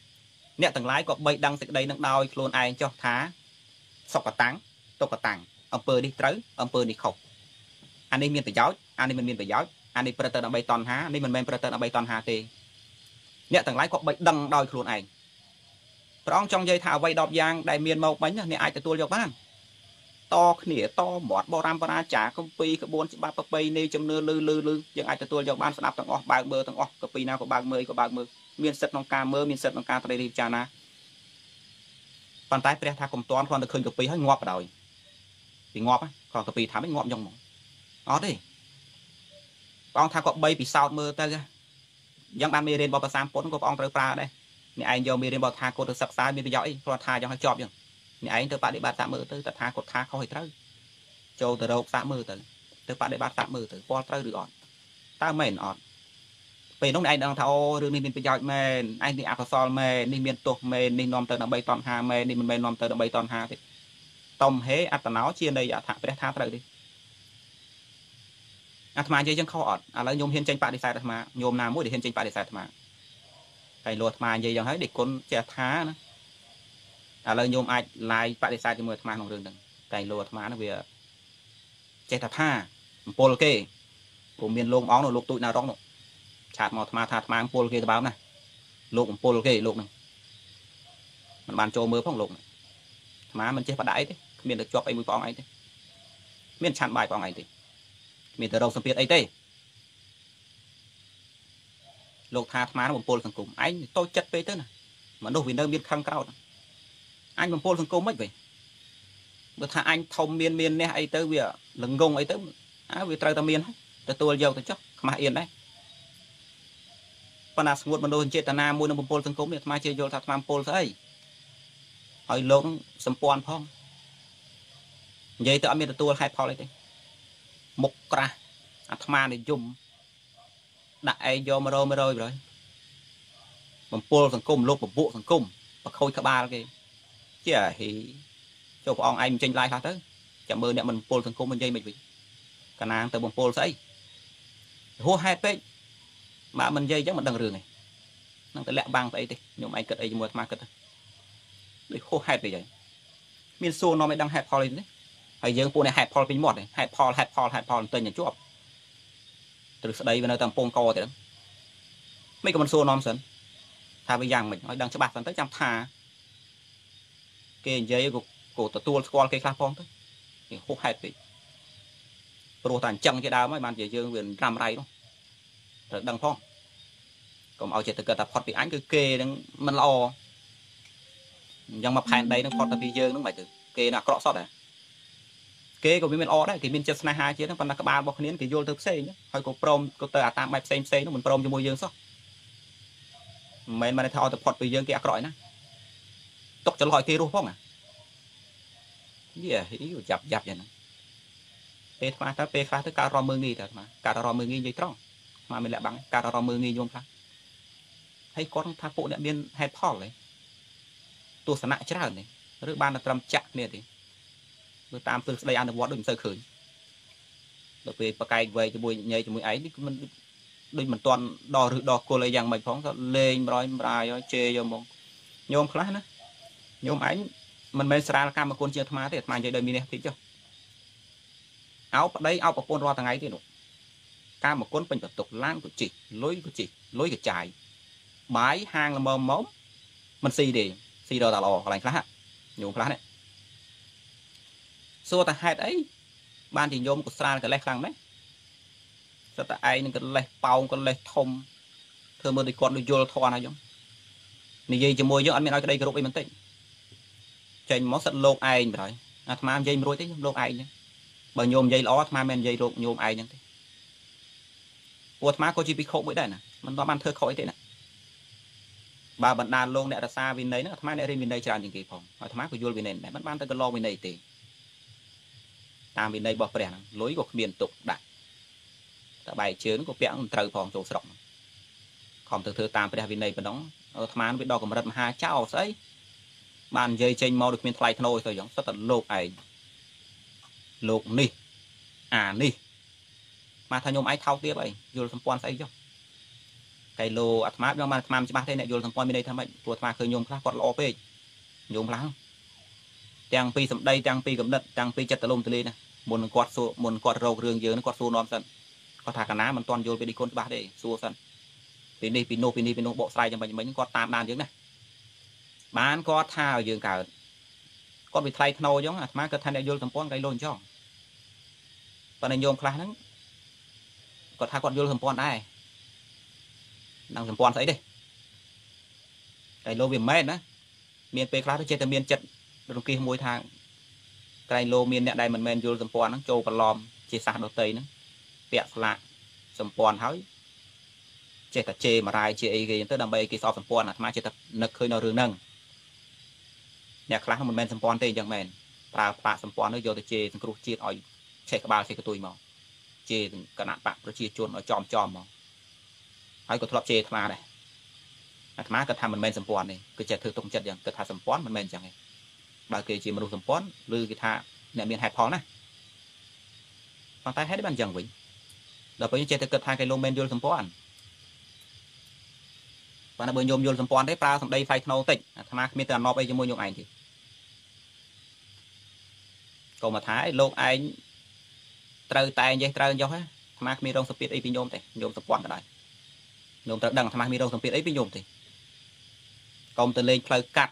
អ្នកទាំងឡាយក៏បីដឹងសេចក្តីនឹងដោយខ្លួនឯងចុះថាសុគតាំងទុគតាំងអំពើនេះត្រូវអំពើនេះខុសអានេះមានប្រយោជន៍អានេះមិនមានប្រយោជន៍អានេះប្រទៅដើម្បីតណ្ហានេះមិនមែនប្រទៅដើម្បីតណ្ហាទេអ្នកទាំងឡាយក៏បីដឹងដោយខ្លួនឯងព្រះអង្គចង់និយាយថាអ្វីដប់យ៉ាងដែលមានមកមិញអ្នកអាចទទួលយកបានតគ្នាតមាត់បរាមបរាចាគម្ពីរក្បួនច្បាប់ប្រពៃណីជំនឿលឺលឺលឺយើងអាចទទួលយកបានស្ដាប់ទាំងអស់បើកមើលទាំងអស់កពីណាក៏បើកមើលក៏បើកមើលមានសិទ្ធិក្នុងការមើលមានសិទ្ធិក្នុងការត្រិះរិះពិចារណាប៉ុន្តែព្រះថាកុំតន់គ្រាន់តែឃើញកពីហើយងាប់បដ ாய் ពីងាប់គ្រាន់កពីថាមិនងាប់យ៉ងហ្មងអត់ទេព្រះអង្គថាក៏បីពិសោធន៍មើលទៅយ៉ាងបានមេរៀនរបស់ភាសាពុទ្ធក៏ព្រះអង្គត្រូវប្រើដែរអ្នកឯងយកមេរៀនរបស់ថាគាត់ទៅសិក្សាមានប្រយោជន៍អីគ្រាន់ថាយ៉ាងឲ្យជាប់ចឹងអ្នកឯងទៅបដិបត្តិសាកមើលទៅតថាគាត់ថាខុសឲ្យត្រូវចូលទៅរកសាកមើលទៅទៅបដិបត្តិសាកមើលទៅពលត្រូវឬអត់តើមែនអត់ពេលនោះឯងដឹងថាអូរឿងនេះមានប្រយោជន៍មែនឯងនេះអកុសលមែននេះមានទោសមែននេះនាំទៅដើម្បីតណ្ហាមែននេះមិនមែននាំទៅដើម្បីតណ្ហាទេតំហេអត្តណោជានៃអត្ថព្រះថាត្រូវទេអាត្មានិយាយចឹងខុសអត់ឥឡូវញោមហ៊ានចេញបដិសេធអាត្មាញោមណាមួយដែលហ៊ានចេញបដិសេធអាត្មាតែលោអាត្មានិយាយយ៉ាងហើយដេកគុណចេះថាណាឥឡូវញោមអាចឡាយបដិសេធជាមួយអាត្មាក្នុងរឿងហ្នឹងតែលោអាត្មាហ្នឹងវាចេះថាថាអំពលគេព្រោះមានលោកអង្គនោះលោកទូចណារងនោះឆាតមកអាត្មាថាអាត្មាអំពលគេទៅបើណាលោកអំពលគេលោកហ្នឹងមិនបានចូលមើលផងលោកអាត្មាមិនចេះបដិអីទេគ្មានទៅជាប់អីមួយព្រះអង្គអីទេមានឆាន់បាយព្រះអង្គអីទេមានតែរោគសម្ពាធអីទេលោកថាអាត្មាបំពល់សង្គមឯងតូចចិត្តពេកទៅណាមនុស្សវានៅមានខឹងក្រោតអញបំពល់សង្គមមិនវិញបើថាអញធំមានមានអ្នកអីទៅវាល្ងងអីទៅអើវាត្រូវតែមានទទួលយកទៅចុះខ្មាស់អៀនដែរប៉ុន្តែស្ងួតមនុស្សចេតនាមួយនឹងបំពល់សង្គមនេះអាត្មាជាយល់ថាអាត្មាបំពល់ស្អីហើយលោកសម្ព័ន្ធផងនិយាយទៅអត់មានទទួលហេតុផលអីទេមុខក្រាស់អាត្មានិយមដាក់ឯងយកមករមរយប្រយបំពល់សង្គមលោកពពួកសង្គមបខូចក្បាលគេជាហីចូលព្រះអង្គឯងមិនចេញឡាយខ្លះទៅចាំមើលអ្នកមិនបំពល់សង្គមមិននិយាយមិនវិញកាលណាទៅបំពល់ស្អីហួសហេតុពេកបើមិននិយាយអញ្ចឹងមិនដឹងរឿងទេនឹងតែលាក់បាំងស្អីទេខ្ញុំឯងគិតអីជាមួយអាត្មាគិតដូចហួសហេតុពេកហើយមានសួរនាំឲ្យដឹងហេតុផលអីទេហើយយើងពួកនេះហេតុផលពេញមាត់ហេតុផលហេតុផលហេតុផលទៅញជាប់ទ្រឹស្ដីវានៅតាមពងកទេមិនក៏មិនសួរនាំសិនថាវាយ៉ាងម៉េចឲ្យដឹងច្បាស់សិនទៅចាំថាគេនិយាយក៏ក៏ទទួលស្គាល់គេខ្លះផងទៅគេហួសហេតុពេកព្រោះតែអញ្ចឹងជាដើមហើយបានជាយើងវារ៉ាំរ៉ៃនោះត្រូវដឹងផងកុំឲ្យចិត្តទៅគិតថាផុតពីអញគឺគេនឹងមិនល្អអញ្ចឹងមកផែនដីនឹងផុតទៅពីយើងនឹងមិនទៅគេណាអាក្រក់សតហ៎គេក៏វាមានអត់ដែរគេមានចិត្តស្នេហាជាហ្នឹងប៉ុន្តែក្បាលរបស់គ្នាគេយល់ទៅផ្សេងហើយក៏ព្រមក៏ទៅអាតាមបែបផ្សេងផ្សេងនោះមិនព្រមជាមួយយើងសោះមិនមែនថាឲ្យទៅផុតពីយើងគេអាក្រក់ណាຕົកច្រឡោះឲ្យគេរស់ផងអាយេយ៉ាប់យ៉ាប់យ៉ាងហ្នឹងពេលខ្លះទៅពេលខ្លះទៅការរំមើងងាយទៅអាត្មាការរំមើងងាយនិយាយត្រង់អាត្មាមានលាក់បាំងការរំមើងងាយយំខ្លះហើយគាត់ថាពួកអ្នកមានហេតុផលហ៎ទស្សនៈច្រើននេះឬបានតែត្រឹមចាក់គ្នាទេមើលតាមទិសស្ដីអនុវត្តដូចមិនសូវឃើញដល់ពេលបកែកវែកជាមួយញ៉ៃជាមួយឯងនេះមិនដូចមិនទាន់ដល់ឬដល់គល់អីយ៉ាងម៉េចផងគាត់លេងប្រយម្រាយឲ្យជេរយកមកញោមខ្លះណាញោមឯងមិនមែនស្រាលកម្មគុណជាអាត្មាទេអាត្មានិយាយដោយមាននេះតិចចុះអោប្តីអោប្រពន្ធរាល់ថ្ងៃទៀតនោះកម្មគុណពេញបន្ទុកឡានក៏ជីលុយក៏ជីលុយក៏ចាយបាយហាងល្មមមកមិនស៊ីទេស៊ីដល់តែល្អកន្លែងខ្លះញោមខ្លះនេះសួរតែហេតុអីបានជាញោមក៏ស្រាលកលេសខ្លាំងម៉េចសិតតែឯងនឹងកលេសប៉ោងកលេសធំធ្វើមើលដូចគាត់ដូចយល់ធន់ហើយចឹងនិយាយជាមួយយើងអត់មានឲ្យក្តីគោរពអីបន្តិចចេញមកសិតលោកឯងបើអាត្មានិយាយមិនរួចទេលោកឯងចឹងបើញោមនិយាយល្អអាត្មាមិននិយាយរោគញោមឯងចឹងទេពួកអាត្មាក៏ជាពិខុមួយដែរណាមិនបានធ្វើខុសអីទេណាបើបណ្ដាលោកអ្នករសាវិន័យហ្នឹងអាត្មាអ្នករៀនវិន័យច្រើនជាងគេផងអាត្មាក៏យល់វិន័យដែរមិនបានទៅកន្លងវិន័យទេតាមវិន័យរបស់ព្រះហ្នឹងលុយក៏គ្មានទុកដាក់តែបែកជើងក៏ពាក់មិនត្រូវផងចូលស្រុកខំទៅធ្វើតាមព្រះវិន័យប៉ុណ្ណឹងអាត្មាវាដល់កម្រិតមហាចៅស្អីបាននិយាយចេញមកដូចគ្មានថ្លៃថ្នូរទៅអញ្ចឹងសិតតែលោកឯងលោកនេះអានេះមកថាខ្ញុំឯងថោកទៀតអីយល់សម្ព័ន្ធស្អីចុះតែលោអាត្មាខ្ញុំបានអាត្មាច្បាស់ទេអ្នកយល់សម្ព័ន្ធមានន័យថាម៉េចព្រោះអាត្មាឃើញញោមខ្លះគាត់ល្អពេកញោមខ្លះទេទាំងពីសម្ដីទាំងពីកំណត់ទាំងពីចិត្តតលំទលេណាមុនគាត់សួរមុនគាត់រករឿងយើងគាត់សួរនាំសិនគាត់ថាកណាមិនទាន់យល់ពីនេះគុណច្បាស់ទេសួរសិនពីនេះពីនោះពីនេះពីនោះបកស្រាយចាំបាញ់មិញគាត់តាមដានយើងណាបានគាត់ថាឲ្យយើងកើតគាត់វាថ្លៃធ្នូអញ្ចឹងអាត្មាគាត់ថាអ្នកយល់សម្ព័ន្ធកៃលោអញ្ចឹងប៉ុន្តែញោមខ្លះហ្នឹងគាត់ថាគាត់យល់សម្ព័ន្ធដែរនឹងសម្ព័ន្ធស្អីទេកៃលោវាមិនមែនណាមានពេលខ្លះទៅចេះតែមានចិត្តរង្គៀសមួយថាកៃលោមានអ្នកដែលមិនមែនយល់សម្ព័ន្ធហ្នឹងចូលបន្លំជាសាសដតីហ្នឹងពាក់ស្លាកសម្ព័ន្ធហើយចេះតែជេរមរាយជាអីគេទៅដើម្បីគេស្អប់សម្ព័ន្ធអាត្មាចេះតែនឹកឃើញនៅរឿងហ្នឹងអ្នកខ្លះមិនមែនសម្ព័ន្ធទេអញ្ចឹងមែនប្រើផ្លាកសម្ព័ន្ធទៅយកទៅជេរសង្គ្រោះជាតិឲ្យឆេះក្បាលឆេះកតុយមកជេរគណៈបកប្រជាជនឲ្យចំចំមកហើយក៏ធ្លាប់ជេរអាត្មាដែរអាត្មាគាត់ថាមិនមែនសម្ព័ន្ធទេគឺចេះធ្វើទុកចិត្តយ៉ាងគាត់ថាសម្ព័ន្ធមិនមែនអញ្ចឹងទេបើគេជាមនុស្សសម្ព័ន្ធឬគេថាអ្នកមានហេតុផលណាប៉ុន្តែហេតុបានអញ្ចឹងវិញដល់ពេលចេះតែគិតថាគេលោកមែនយល់សម្ព័ន្ធប៉ុន្តែបើញោមយល់សម្ព័ន្ធទេប្រើសម្ដីផ្លៃធ្នូតិចអាត្មាគ្មានតែអណប់អីជាមួយញោមឯងទេកុំមកថាលោកឯងត្រូវតែនិយាយត្រូវចុះអាត្មាគ្មានរងសម្ពាធអីពីញោមទេញោមសម្ព័ន្ធក៏ដោយញោមត្រូវដឹងអាត្មាមានរងសម្ពាធអីពីញោមទេកុំទៅលេងផ្លូវកាត់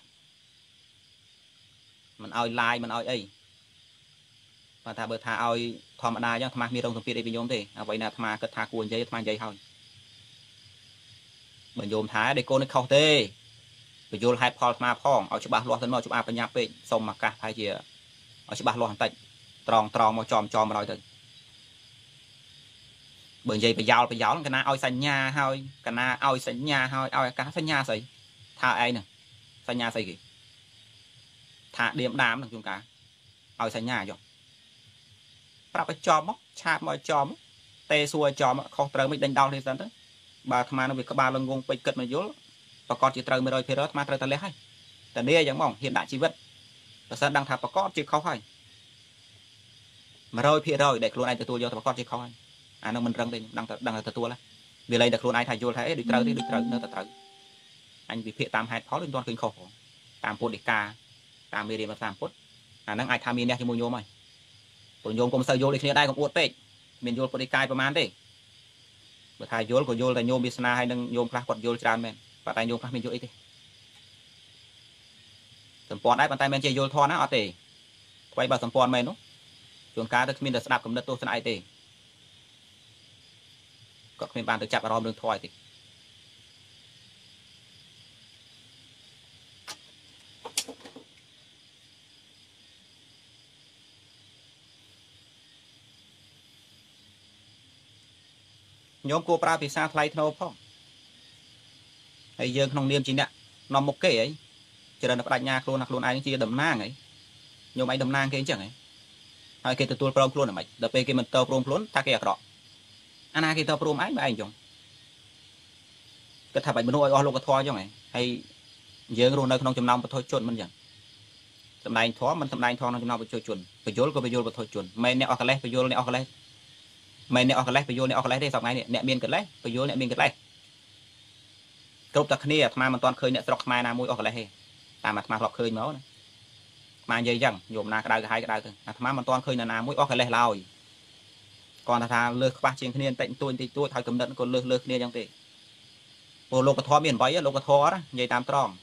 មិនឲ្យឡាយមិនឲ្យអីបើថាបើថាឲ្យធម្មតាអញ្ចឹងអាត្មាមានរងសម្ពាធអីពីញោមទេអ្វីណាអាត្មាគិតថាគួរនិយាយអាត្មានិយាយហើយបើញោមថាដេកូននេះខុសទេបញ្យល់ហេតុផលអាត្មាផងឲ្យច្បាស់លាស់ទៅមកច្បាស់បញ្ញាពេកសុំឱកាសហើយជាឲ្យច្បាស់លាស់បន្តិចត្រង់ត្រង់មកចំចំមកឲ្យទៅបើនិយាយប្រយោលប្រយោលកណាឲ្យសញ្ញាហើយកណាឲ្យសញ្ញាហើយឲ្យឱកាសសញ្ញាស្អីថាឯងហ្នឹងសញ្ញាស្អីគេថាឌៀមដាមហ្នឹងជួនកាលឲ្យសញ្ញាចុះប្រាប់ឲ្យចំមកឆាបមកចំទេសួរឲ្យចំខុសត្រូវមិនដេញដោលទេសិនទៅបើអាត្មានឹងវាក្បាលលងងពេកគិតមកយល់ប្រកាសជាត្រូវ មួយរយភាគរយ អាត្មាត្រូវតែលះហើយតែនេះយ៉ាងហ្មងហ៊ានដាក់ជីវិតបើសិនដឹងថាប្រកាសជាខុសហើយ មួយរយភាគរយ ដែលខ្លួនឯងទទួលយកប្រកាសជាខុសហើយអានោះមិនរឹងទេដឹងតែដឹងតែទទួលហើយវាលែងតែខ្លួនឯងថាយល់ថាអីដូចត្រូវទេដូចត្រូវនៅតែត្រូវអញវិភាគតាមហេតុផលដូចមិនទាន់ឃើញខុសផងតាមពុទ្ធដីកាតាមមេរៀនរបស់តាមពុទ្ធអាហ្នឹងអាចថាមានអ្នកជាមួយញោមហើយព្រោះញោមកុំសូវយល់ដូចគ្នាដែរកុំអួតពេកមានយល់ពុទ្ធដីកាប្រហែលទេបើថាយល់ក៏យល់តែញោមវាសនាហើយនឹងញោមខ្លះគាត់យល់ច្រើនមែនប៉ុន្តែញោមខ្លះមានយល់អីទេសម្ព័ន្ធដែរប៉ុន្តែមិនចេះយល់ធន់ណាអត់ទេអ្វីបើសម្ព័ន្ធមែននោះជួនកាលទៅគ្មានតែស្ដាប់គំនិតទស្សនៈអីទេគាត់គ្មានបានទៅចាប់អារម្មណ៍រឿងធម៌ទេញោមគួរប្រើភាសាថ្លៃថ្នូរផងហើយយើងក្នុងនាមជាអ្នកនាំមុខគេអីច្រើនតែបដិញ្ញាខ្លួនណាខ្លួនឯងជាតំណាងអីញោមឯងតំណាងគេអញ្ចឹងហ៎ហើយគេទទួលព្រមខ្លួនហ្មងដល់ពេលគេមិនតព្រមខ្លួនថាគេអាក្រក់អាណាគេតព្រមឯងបើឯងអញ្ចឹងគាត់ថាបាច់មនុស្សឲ្យអស់លោកធម៌អញ្ចឹងហ៎ហើយយើងរស់នៅក្នុងចំណោមបុគ្គលជនមិនអញ្ចឹងសម្ដែងធម៌មិនសម្ដែងធម៌ក្នុងចំណោមបុគ្គលជនបញ្យលក៏បញ្យលបុគ្គលជនមិនអ្នកអស់កលេសបញ្យលអ្នកអស់កលេសមិនអ្នកអស់កលេសបញ្យលអ្នកអស់កលេសទេសប្ងៃនេះអ្នកមានកលេសបញ្យលអ្នកមានកលេសគ្រប់តែគ្នាអាត្មាមិនទាន់ឃើញអ្នកស្រុកខ្មែរណាមួយអស់កលេសទេតាមអាត្មាធ្លាប់ឃើញមកណាអានិយាយអញ្ចឹងញោមណាក្តៅក្រហាយក្តៅទៅអាត្មាមិនទាន់ឃើញនរណាមួយអស់កលេសឡើយគាត់ថាលើសខ្វះជាងគ្នាបន្តិចបន្តួចបន្តិចបន្តួចហើយកំណត់ក៏លើសលើសគ្នាអញ្ចឹងទេព្រោះលោកធម៌មានអ្វីលោកធម៌ណានិយាយតាមត្រង់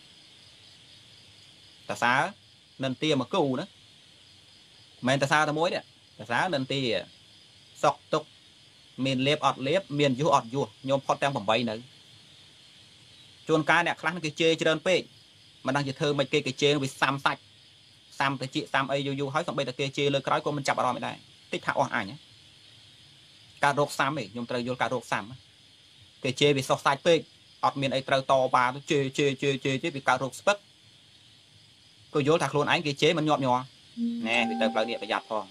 តាសានិន្ទាមកគូណាមិនតាសាតែមួយទេតាសានិន្ទាសុកទុកមានលេបអត់លេបមានយុះអត់យុះញោមផុតទាំងប្រាំបីនៅជួនកាលអ្នកខ្លះគេជេរច្រើនពេកមិនដឹងជាធ្វើមិនគេគេជេរវាសាំសាច់សាំទៅជាសាំអីយូរយូរហើយសំបីតែគេជេរលើក្រោយក៏មិនចាប់អារម្មណ៍ដែរតិចថាអស់អញការរោគសាំឯងខ្ញុំត្រូវយល់ការរោគសាំគេជេរវាសុះសាច់ពេកអត់មានអីត្រូវតបាទៅជេរជេរជេរជេរជេរវាកើតរោគស្ពឹកក៏យល់ថាខ្លួនឯងគេជេរមិនញាប់ញ័រណែវាទៅផ្លូវនេះប្រយ័ត្នផង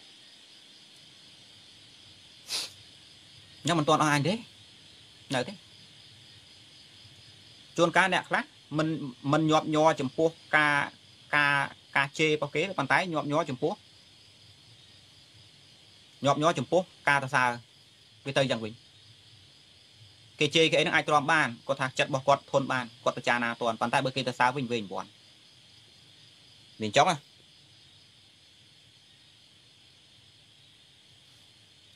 ខ្ញុំមិនទាន់អស់អញទេនៅទេជួនកាលអ្នកខ្លះមិនមិនញាប់ញ័រចំពោះការការការជេររបស់គេប៉ុន្តែញាប់ញ័រចំពោះញាប់ញ័រចំពោះការសរសើរវាទៅយ៉ាងវិញគេជេរគេអីនឹងអាចទ្រាំបានគាត់ថាចិត្តរបស់គាត់ធន់បានគាត់ពិចារណាទាន់ប៉ុន្តែបើគេសរសើរវិញវិញមិនបានមានចង់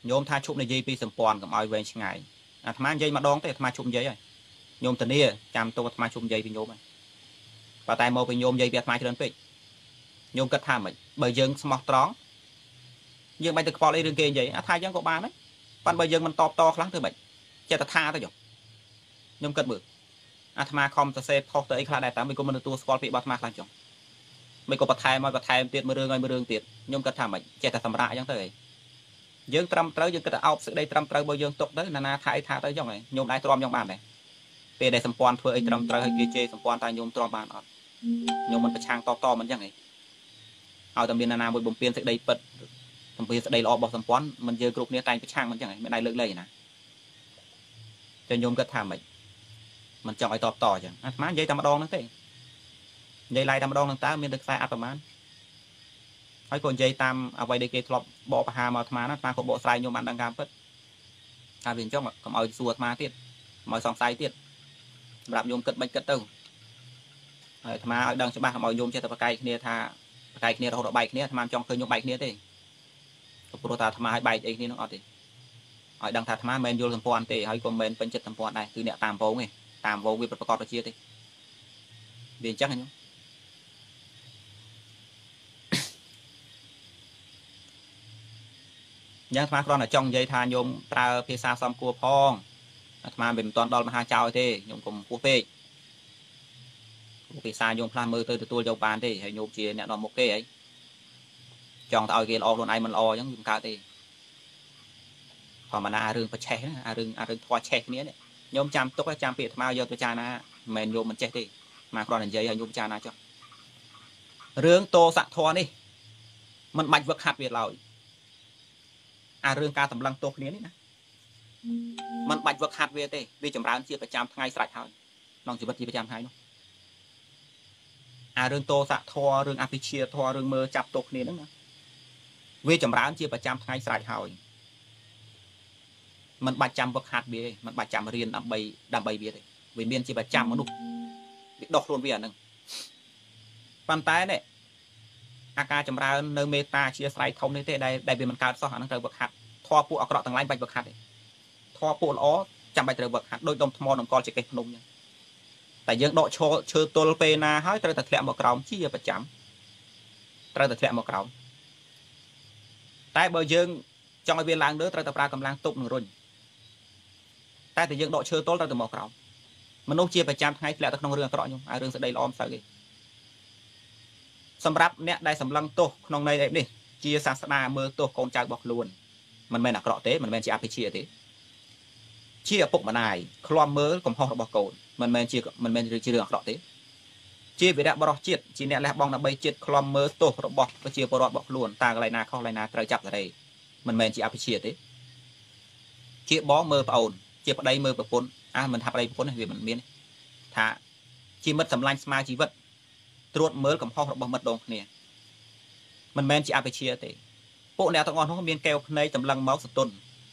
โยมท่าชุบในยีปีสมปอนกับเอาเวงช่างไงอาตมายีมาดองแต่อาตมาชุบยีเลยโยมตอนนี้จำตัวอาตมาชุบยีเป็นโยมปะแต่โมเป็นโยมยีเป็นอาตมาเจริญไปโยมกระทำเหมือนเบย์ยังสมองตรองยังไปตึกพอเลยเรื่องเกย์ยีอาทายยังกบานไหมปันเบย์ยังมันตอบต่อครั้งเธอแบบเจตท่าตัวหยกโยมกระบืออาตมาคอมจะเซฟพอตัวไอ้คลาได้แต่ไม่ก็มันตัวสกอลปีบอาตมาครั้งจงไม่ก็ปะไทยมาปะไทยเตียดมือเรื่องไงมือเรื่องเตียดโยมกระทำแบบเจตสำรายังเธอយើងត្រឹមត្រូវយើងគិតអោបសេចក្តីត្រឹមត្រូវរបស់យើងទុកទៅណាណាថាអីថាទៅចឹងហើយញោមដែរទ្រាំយ៉ាងបានដែរពេលដែលសម្ព័ន្ធធ្វើអីត្រឹមត្រូវឲ្យគេជេរសម្ព័ន្ធតែញោមទ្រាំបានអត់ញោមមិនប្រឆាំងតតមិនចឹងហីឲ្យតែមានណាណាមួយបំពេញសេចក្តីពិតបំពេញសេចក្តីល្អរបស់សម្ព័ន្ធមិនយើងគ្រប់គ្នាតែងប្រឆាំងមិនចឹងហីមិនដៃលើកលែងណាចឹងញោមគិតថាម៉េចមិនចង់ឲ្យតតចឹងអាត្មានិយាយតែម្ដងហ្នឹងទេនិយាយឡាយតែម្ដងហ្នឹងតើមានតែខ្សែអត់ប្រហែលហើយក៏និយាយតាមអ្វីដែលគេធ្លាប់បកបហាមកអាត្មាណាអាត្មាក៏បកស្រាយញោមបានដឹងការពិតថាវាអញ្ចឹងកុំឲ្យសួរអាត្មាទៀតកុំឲ្យសង្ស័យទៀតសម្រាប់ញោមគិតមិនគិតទៅហើយអាត្មាឲ្យដឹងច្បាស់កុំឲ្យញោមចេះតែប្រកែកគ្នាថាប្រកែកគ្នារហូតដល់បែកគ្នាអាត្មាចង់ឃើញញោមបែកគ្នាទេព្រោះថាអាត្មាឲ្យបែកអីគ្នានឹងអត់ទេឲ្យដឹងថាអាត្មាមិនមែនយល់សម្ព័ន្ធទេហើយក៏មិនមែនពេញចិត្តសម្ព័ន្ធដែរគឺអ្នកតាមវងទេតាមវងវាប្រកបប្រជាទេវាអញ្ចឹងញោមយ៉ាងអាត្មាគ្រាន់តែចង់និយាយថាញោមប្រើភាសាសំគួរផងអាត្មាមិនទាន់ដល់មហាចៅទេញោមកុំពោះពេកភាសាញោមផ្លាស់មើលទៅទទួលយកបានទេហើយញោមជាអ្នកនាំមុខគេហើយចង់ទៅឲ្យគេល្អខ្លួនឯងមិនល្អអញ្ចឹងវាមិនកើតទេធម្មតារឿងប្រឆេះអារឿងអារឿងធွာឆេះគ្នានេះញោមចាំទុកចាំពាក្យអាត្មាយកទៅចារណាមិនមែនញោមមិនចេះទេអាត្មាគ្រាន់តែនិយាយឲ្យញោមចារណាចុះរឿងតោសៈធွာនេះមិនបាច់វឹកហាត់វាឡើយអារឿងការតម្លឹងទោសគ្នានេះណាมันបាច់វឹកហាត់វាទេវាចម្រើនជាប្រចាំថ្ងៃស្រេចហើយក្នុងជីវិតជាប្រចាំថ្ងៃនោះអារឿងតោសៈធម៌រឿងអភិជាធម៌រឿងមើលចាប់ទោសគ្នាហ្នឹងណាវាចម្រើនជាប្រចាំថ្ងៃស្រេចហើយมันបាច់ចាំវឹកហាត់វាទេมันបាច់ចាំរៀនដើម្បីដើម្បីវាទេវាមានជាប្រចាំមនុស្សវាដោះខ្លួនវាអាហ្នឹងប៉ុន្តែនេះអាការចម្រើននៅមេត្តាជាស្រ័យធំនេះទេដែលដែលវាមិនកើតសោះអាហ្នឹងត្រូវវឹកហាត់ធម៌ពួកអាក្រក់ទាំងឡាយបាច់វឹកហាត់ទេធម៌ពួកល្អចាំបាច់ត្រូវវឹកហាត់ដូចដុំថ្មនឹងកលចកេះភ្នំចឹងតែយើងដកឈរឈើទល់ពេលណាហើយត្រូវតែធ្លាក់មកក្រោមជាប្រចាំត្រូវតែធ្លាក់មកក្រោមតែបើយើងចង់ឲ្យវាឡើងលើត្រូវតែប្រើកម្លាំងទប់នឹងរុញតែតែយើងដកឈើទល់ត្រូវតែមកក្រោមមនុស្សជាប្រចាំថ្ងៃធ្លាក់ទៅក្នុងរឿងអាក្រក់ខ្ញុំឲ្យរឿងស្ដីល្អមិនសូវទេសម្រាប់អ្នកដែលសម្លឹងទោសក្នុងន័យនេះជាសាស្តាមើលទោសកូនចៅរបស់ខ្លួនមិនមែនអាក្រក់ទេមិនមែនជាអភិជាទេជាឪពុកម្ដាយឃ្លាំមើលកំហុសរបស់កូនមិនមែនជាមិនមែនជារឿងអាក្រក់ទេជាវីរៈបរិសុទ្ធជាតិជាអ្នកលះបង់ដើម្បីជាតិឃ្លាំមើលទោសរបស់ប្រជាពលរដ្ឋរបស់ខ្លួនតើកន្លែងណាខុសកន្លែងណាត្រូវចាប់សេរីមិនមែនជាអភិជាទេជាបងមើលប្អូនជាប្តីមើលប្រពន្ធអាមិនថាប្តីប្រពន្ធវាមិនមានថាជាមិត្តសម្លាញ់ស្មារជីវិតត្រួតមើលកំហុសរបស់មិត្តដងគ្នាមិនមែនជាអភិជាទេពួកអ្នកទាំងអស់នោះមានកែវភ្នែកតម្លឹងមកសតុន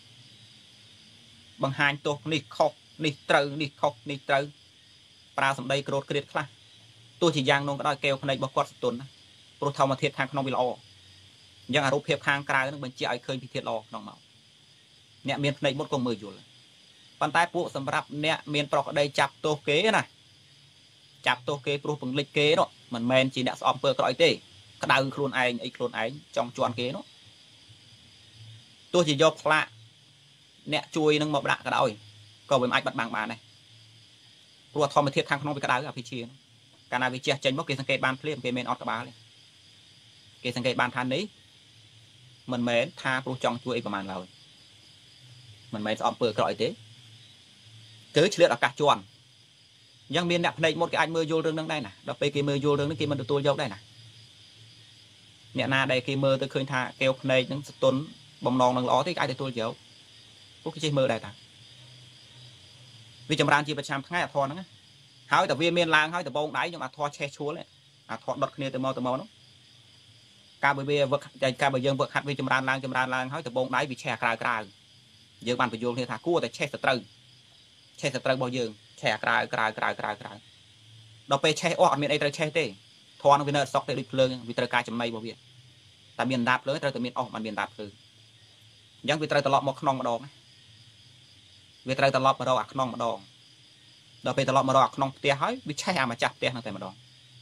បង្ហាញទោសនេះខុសនេះត្រូវនេះខុសនេះត្រូវប្រើសម្ដីក្រោតក្រៀតខ្លះទោះជាយ៉ាងនោះក៏ដោយកែវភ្នែករបស់គាត់សតុនណាព្រោះធម្មធាតុខាងក្នុងវាល្អអញ្ចឹងអារូបភាពខាងក្រៅនឹងបញ្ជាក់ឲ្យឃើញពីធាតុល្អក្នុងមកអ្នកមានភ្នែកមុតក៏មើលយល់ប៉ុន្តែពួកសម្រាប់អ្នកមានប្រក្តីចាប់ទោសគេណាចាប់ទោសគេព្រោះពង្លិចគេនោះមិនមែនជាអ្នកស្អប់អំពើក្រក់ទេក្តៅខ្លួនឯងអីខ្លួនឯងចង់ជន់គេនោះទោះជាយកផ្លាកអ្នកជួយនឹងមកដាក់ក៏ដោយក៏វាមិនអាចបាត់បង់បានដែរព្រោះធម្មធាតុខាងក្នុងវាក្តៅអភិជាកាលណាវាជះចេញមកគេសង្កេតបានភ្លាមគេមិនអត់ក្បាលទេគេសង្កេតបានថានេះមិនមែនថាព្រោះចង់ជួយអីប្រហែលឡើយមិនមែនស្អប់អំពើក្រក់អីទេគឺឆ្លៀតឱកាសជន់អញ្ចឹងមានអ្នកភ្នែកមុតគេអាចមើលយល់រឿងនឹងដែរណាដល់ពេលគេមើលយល់រឿងនេះគេមិនទទួលយកដែរណាអ្នកណាដែលគេមើលទៅឃើញថាកែវភ្នែកនឹងសតុនបំណងនឹងល្អទេគេអាចទទួលយកពួកគេចេះមើលដែរតាវាចម្រើនជាប្រចាំថ្ងៃអាធរហ្នឹងហើយតែវាមានឡើងហើយដបងដៃខ្ញុំអាធរឆេះឈួលអាធរដុតគ្នាទៅមកទៅមកនោះការបើវាវឹកការបើយើងវឹកហាត់វាចម្រើនឡើងចម្រើនឡើងហើយដបងដៃវាឆេះក្រៅក្រៅយើងបានបញ្យល់គ្នាថាគួរតែឆេះទៅត្រូវឆេះទៅត្រូវរបស់យើងឆេះក្រៅក្រៅក្រៅក្រៅក្រៅដល់ពេលឆេះអស់អត់មានអីត្រូវឆេះទេធរនឹងវានៅសក់ទេដូចភ្លើងវាត្រូវការចំណីរបស់វាតែមានដាប់ភ្លើងត្រូវតែមានអស់មិនមានដាប់ភ្លើងยังវាត្រូវត្រឡប់មកក្នុងម្ដងវាត្រូវត្រឡប់មករកអាក្នុងម្ដងដល់ពេលត្រឡប់មករកអាក្នុងផ្ទះហើយវាឆេះអាម្ចាស់ផ្ទះហ្នឹងតែម្ដង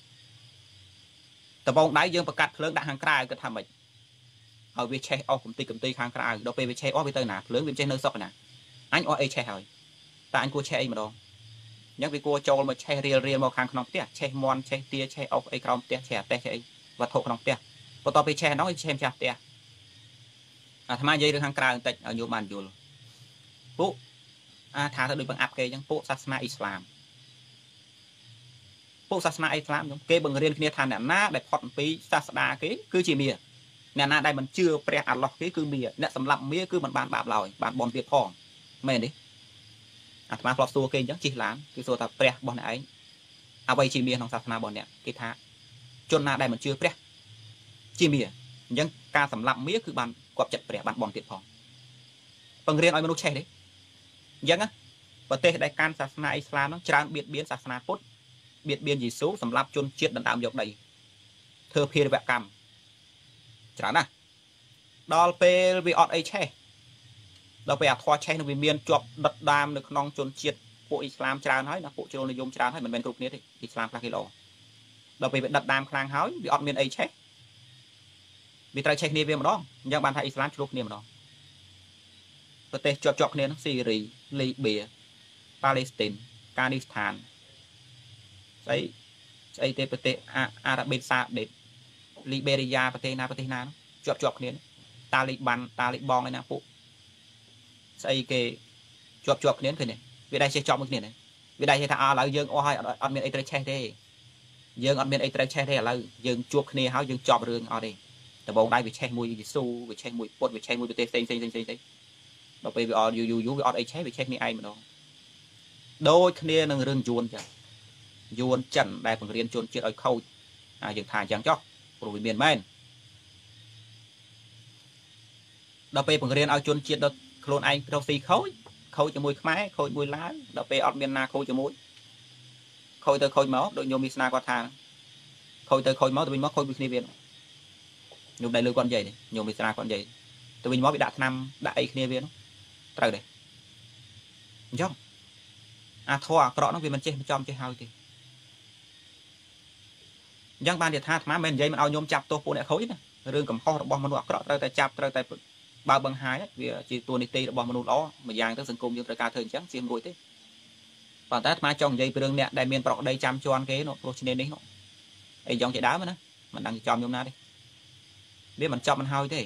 ដបងដៃយើងបង្កាត់ភ្លើងដាក់ខាងក្រៅគិតថាម៉េចឲ្យវាឆេះអស់កំតិចកំទីខាងក្រៅដល់ពេលវាឆេះអស់វាទៅណាភ្លើងវាចេះនៅសុកណាអញអស់អីឆេះហើយតែអញគួរឆេះអីម្ដងអញ្ចឹងវាគួរចូលមកឆេះរៀលរៀលមកខាងក្នុងផ្ទះឆេះមន់ឆេះទាឆេះអុសអីក្រោមផ្ទះឆេះអាតេះឆេះអីវត្ថុក្នុងផ្ទះបន្ទាប់ពីឆេះហ្នឹងឆេះម្ចាស់ផ្ទះអាត្មានិយាយរឿងខាងក្រៅបន្តិចឲ្យញោមបានយល់ពួកអាថាទៅដូចបង្អាប់គេអញ្ចឹងពួកសាសនាអ៊ីស្លាមពួកសាសនាអ៊ីស្លាមខ្ញុំគេបង្រៀនគ្នាថាអ្នកណាដែលផុតអំពីសាសនាគេគឺជាមាអ្នកណាដែលមិនជឿព្រះអាឡោះគេគឺមាអ្នកសម្លាប់មាគឺមិនបានបាបឡើយបានបន់ទៀតផងមែនទេអាត្មាធ្លាប់សួរគេអញ្ចឹងជិះឡានគឺសួរថាព្រះរបស់អ្នកឯងអ្វីជាមាក្នុងសាសនារបស់អ្នកគេថាជនណាដែលមិនជឿព្រះជាមាអញ្ចឹងការសម្លាប់មាគឺបានគាត់ចិត្តព្រះបានបន់ទៀតផងបង្រៀនឲ្យមនុស្សឆេះទេអញ្ចឹងប្រទេសដែលកាន់សាសនាអ៊ីស្លាមហ្នឹងច្រើនបៀតបៀនសាសនាពុទ្ធបៀតបៀនយេស៊ូសម្រាប់ជនជាតិដណ្ដើមយកដីធ្វើភារវកម្មច្រើនណាស់ដល់ពេលវាអត់អីឆេះដល់ពេលអាធွာឆេះនឹងវាមានជាប់ដិតដាមនៅក្នុងជនជាតិពួកអ៊ីស្លាមច្រើនហើយណាពួកជ្រុលនិយមច្រើនហើយមិនមែនគ្រប់គ្នាទេអ៊ីស្លាមខ្លះគេល្អដល់ពេលវាដិតដាមខ្លាំងហើយវាអត់មានអីឆេះវាត្រូវឆេះគ្នាវាម្ដងអញ្ចឹងបានថាអ៊ីស្លាមឆ្លោះគ្នាម្ដងប្រទេសជាប់ជាប់គ្នាហ្នឹងស៊ីរីលីបៀប៉ាឡេស្ទីនកានីស្ថានស្អីស្អីទេប្រទេសអារ៉ាប៊ីសាឌីតលីបេរីយ៉ាប្រទេសណាប្រទេសណាជាប់ជាប់គ្នាតាលីបាន់តាលីបងឯណាពួកស្អីគេជាប់ជាប់គ្នាឃើញទេវាដែរចេះជាប់មួយគ្នាទេវាដែរថាឥឡូវយើងអស់ហើយអត់មានអីត្រូវឆេះទេយើងអត់មានអីត្រូវឆេះទេឥឡូវយើងជួបគ្នាហើយយើងចប់រឿងអត់ទេដបងដៃវាឆេះមួយយេស៊ូវាឆេះមួយពុទ្ធវាឆេះមួយប្រទេសផ្សេងផ្សេងផ្សេងផ្សេងដល់ពេលវាអត់យូរយូរយូរវាអត់អីឆេះវាឆេះគ្នាឯងម្ដងដូចគ្នានឹងរឿងយួនចឹងយួនចិនដែលបង្រៀនជនជាតិឲ្យខូចអាយើងថាអញ្ចឹងចុះព្រោះវាមានមែនដល់ពេលបង្រៀនឲ្យជនជាតិដល់ខ្លួនឯងរកស៊ីខូចខូចជាមួយខ្មែរខូចមួយឡាវដល់ពេលអត់មានណាខូចជាមួយខូចទៅខូចមកដូចញោមមីស្នាគាត់ថាខូចទៅខូចមកទៅវិញមកខូចពីគ្នាវាញោមដែលលើគាត់និយាយទេញោមមីស្នាគាត់និយាយទៅវិញមកវាដាក់ថ្នាំដាក់អីគ្នាវាត្រូវទេអញ្ចឹងអាធွာអាក្រក់ហ្នឹងវាមិនចេះមិនចំចេះហើយទេអញ្ចឹងបាននិយាយថាអាត្មាមិននិយាយមិនឲ្យញោមចាប់ទោសពួកអ្នកខូចណារឿងកំហុសរបស់មនុស្សអាក្រក់ត្រូវតែចាប់ត្រូវតែបើបង្ហាញវាជាតួនាទីរបស់មនុស្សល្អមួយយ៉ាងទៅសង្គមយើងត្រូវការធ្វើអញ្ចឹងជាមួយទេប៉ុន្តែអាត្មាចង់និយាយពីរឿងអ្នកដែលមានប្រកដីចាំជន់គេនោះព្រោះឈ្នានេះនោះអីយ៉ាងជាដើមណាមិនដឹងចំញោមណាទេវាមិនចប់មិនហើយទេ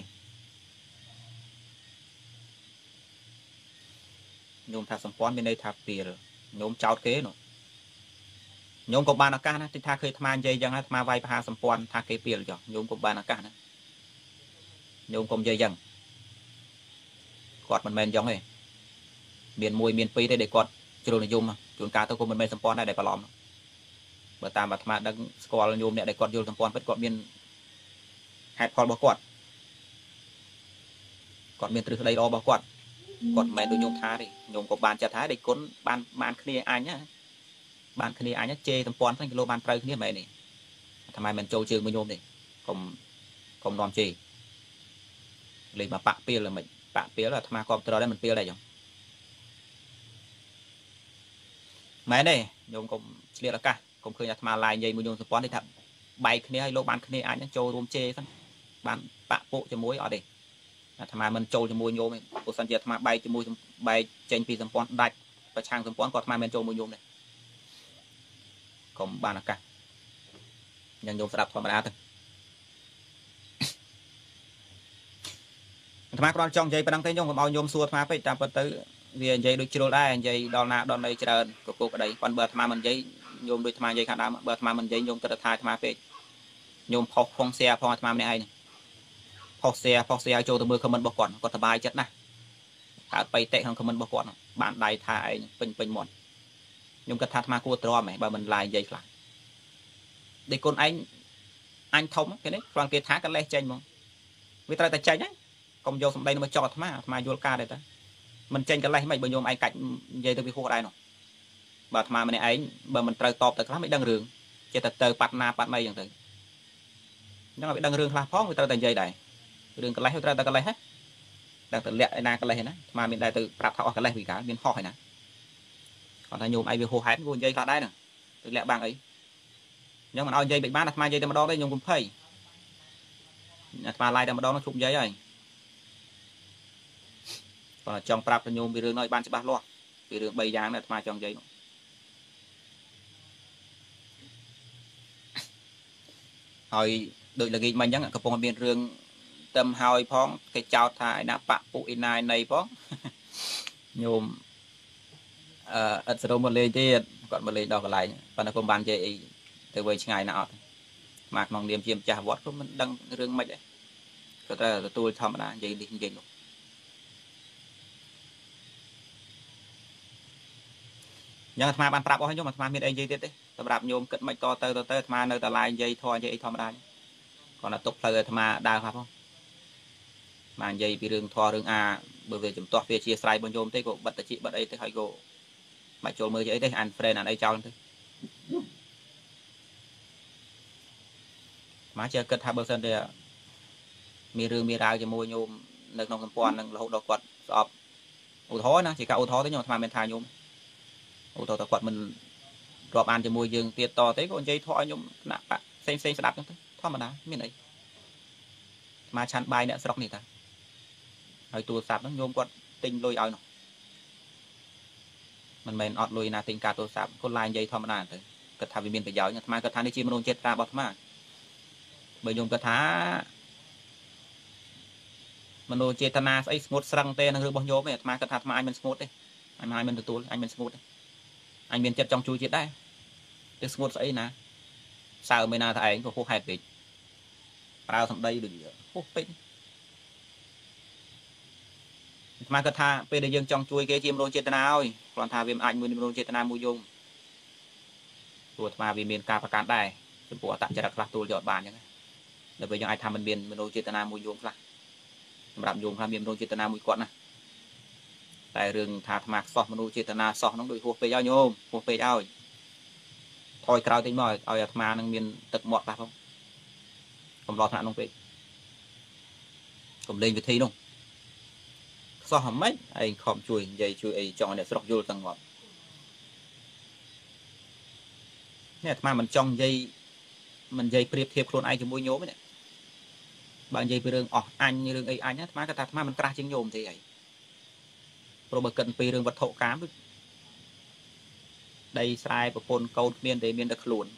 ញោមថាសម្ព័ន្ធមានន័យថាពីលញោមចោតគេនោះញោមក៏បានឱកាសណាទីថាឃើញអាត្មានិយាយយ៉ាងអាត្មាវាយប្រហារសម្ព័ន្ធថាគេពីលចុះញោមក៏បានឱកាសណាញោមក៏និយាយយ៉ាងគាត់មិនមែនយ៉ាងទេមានមួយមានពីរទេដែលគាត់ជ្រុលនិយមជួនកាលទៅក៏មិនមែនសម្ព័ន្ធដែរដែលប្រឡំបើតាមអាត្មាដឹងស្គាល់ញោមអ្នកដែលគាត់យល់សម្ព័ន្ធពិតគាត់មានហេតុផលរបស់គាត់គាត់មានទ្រឹស្ដីល្អរបស់គាត់គាត់មិនមែនដូចញោមថាទេញោមក៏បានចាត់ថាដេកគុណបានបានគ្នាអញណាបានគ្នាអញជេសម្ព័ន្ធហ្នឹងគីឡូបានត្រូវគ្នាមែនទេអាត្មាមិនចូលជើងមួយញោមទេកុំកុំនាំជេលេងមកបាក់ពីលមិនបាក់ពីលអាត្មាគ្រប់ត្រដែរមិនពីលដែរចឹងមែនទេញោមកុំឆ្លៀតឱកាសកុំឃើញអាត្មាឡាយនិយាយមួយញោមសម្ព័ន្ធទេថាបែកគ្នាឲ្យលោកបានគ្នាអញហ្នឹងចូលរួមជេហ្នឹងបានបាក់ពួកជាមួយអត់ទេអាត្មាមិនចូលជាមួយញោមទេព្រោះសិនជាអាត្មាបែកជាមួយបែកចេញពីសម្ព័ន្ធដាច់ប្រឆាំងសម្ព័ន្ធក៏អាត្មាមិនចូលមួយញោមដែរកុំបានឱកាសយ៉ាងញោមស្ដាប់ធម្មតាទៅអាត្មាគ្រាន់ចង់និយាយប៉ុណ្ណឹងទេញោមកុំឲ្យញោមសួរអាត្មាពេកតាមពិតទៅវានិយាយដូចជ្រុលដែរនិយាយដល់ណាដល់ណីច្រើនកកក្តីប៉ុន្តែបើអាត្មាមិននិយាយញោមដូចអាត្មានិយាយខាងដើមបើអាត្មាមិននិយាយញោមគិតថាអាត្មាពេកញោមផុសផងshareផងអាត្មាម្នាក់ឯងផុស share ផុស share ចូលទៅមើល comment របស់គាត់គាត់សប្បាយចិត្តណាស់កើតបៃតេក្នុង comment របស់គាត់បានដៃថាឯងពេញពេញមាត់ខ្ញុំគិតថាអាត្មាគួរទ្រាំហ៎បើមិនឡាយនិយាយខ្លះដេកកូនឯងអញធំគេនេះគ្រាន់គេថាកលេសចេញហ្មងវាត្រូវតែចេញហ្នឹងកុំយកសម្ដីមកចោទអាត្មាអាត្មាយល់ការដែរតាមិនចេញកលេសមិនបើញោមឯងកាច់និយាយទៅវាហួសដែរនោះបើអាត្មាម្នាក់ឯងបើមិនត្រូវតបទៅខ្លះមិនដឹងរឿងចេះតែទៅប៉ាត់ណាប៉ាត់ណីអញ្ចឹងទៅអញ្ចឹងឲ្យដឹងរឿងខ្លះផងវាត្រូវតែនិយាយដែររឿងកលេសវាត្រូវតែកលេសហ៎ đang tự lẹ na cái này mà mình đại tự prap thọ cái này vì cả mình hỏi nè còn ta nhôm ai việc hồ hán vô dây cả đấy nè tự lẹ bằng ấy nhưng mà nói dây bị bán là mà dây mà đo đấy nhôm cũng phây mà lại mà đo nó chụp giấy rồi còn trong prap nhôm bị rương nói ban sẽ bắt lo bị rương bay giang này mà trong giấy hỏi đôi là ghi mình nhắn cái phong biên rương tâm hỏi phong cái chào thải đã bạc phụ này này phong nhôm ít số một lên chứ còn một lên đo cái lại còn là công ban chơi từ với ngày nào mà mong điểm chiêm trả vót cũng mình đăng rương mạch đấy có thể là tôi thầm đã dây đi dây luôn nhưng mà bạn prap ở nhưng mà mà miền Anh dây tiết đấy tập đạp nhôm cất mạch to tới tới mà nơi ta lại dây thôi dây thầm đã còn là tục thời mà đa pháp không mà dây bị rừng thò rừng à bởi vì chúng tôi phía chia sài bên nhôm thế của bật chị bật ấy thế hay cô mạch trộn mới dễ đấy anh friend anh ấy cho thế má chơi cất hai bờ sân đây mi rừng mi rau cho mua nhôm nước nông quan nâng hậu đầu quật sọp ô thó nó chỉ cả ô thó thế nhưng mà mình thà nhôm ô tô quật mình rọp ăn cho mua dương tiệt to thế con dây thọ nhôm nặng bạn xem xem sẽ đạp thế thọ mà đá miền ấy mà chăn bài nữa sọc này taហើយទូរស័ព្ទហ្នឹងញោមគាត់ទិញលុយឲ្យនោះមិនមែនអត់លុយណាទិញការទូរស័ព្ទគាត់ឡាយនិយាយធម្មតាទៅគាត់ថាវាមានប្រយោជន៍អាត្មាគាត់ថានេះជាមនុស្សចិត្តតារបស់អាត្មាបើញោមគាត់ថាមនុស្សចេតនាស្អីស្ងួតស្រឹងទេនឹងរឿងរបស់ញោមទេអាត្មាគាត់ថាអាត្មាអញមិនស្ងួតទេអញមិនឲ្យមិនទទួលអញមិនស្ងួតទេអញមានចិត្តចង់ជួយជាតិដែរតែស្ងួតស្អីណាសើមិនណាថាឯងក៏ហួសហេតុពេកប្រើសម្ដីដូចហួសពេកmà cái tha bây giờ dương trong chui cái chim luôn chết nào còn tha viêm anh muốn luôn chết nào mua dùng tuột mà vì miền ca và cán đài chúng tôi tạm cho đặt là tôi dọn bàn nhé để bây giờ ai tham mình miền mình luôn chết nào mua dùng là làm dùng tham miền luôn chết nào mua quận này tại rừng thà mạc sọt mình luôn chết nào sọt nó đôi hộp về giao nhôm hộp về giao thôi cao tính mỏi ở mà năng miền tật mọt là không không lo thằng nông về cùng lên việc thi luôn so hầm mấy anh không chui dây chui ấy chọn để sọc vô tầng ngọt nè mà mình trong dây mình dây priệp thiệp luôn ai cho mua nhôm này bạn dây rừng ở anh như rừng ấy anh á mà cái mà mình tra chân nhôm thì ấy rồi bật cần pi rừng vật thổ cám đây sai của phôn câu miền để miền đất luồn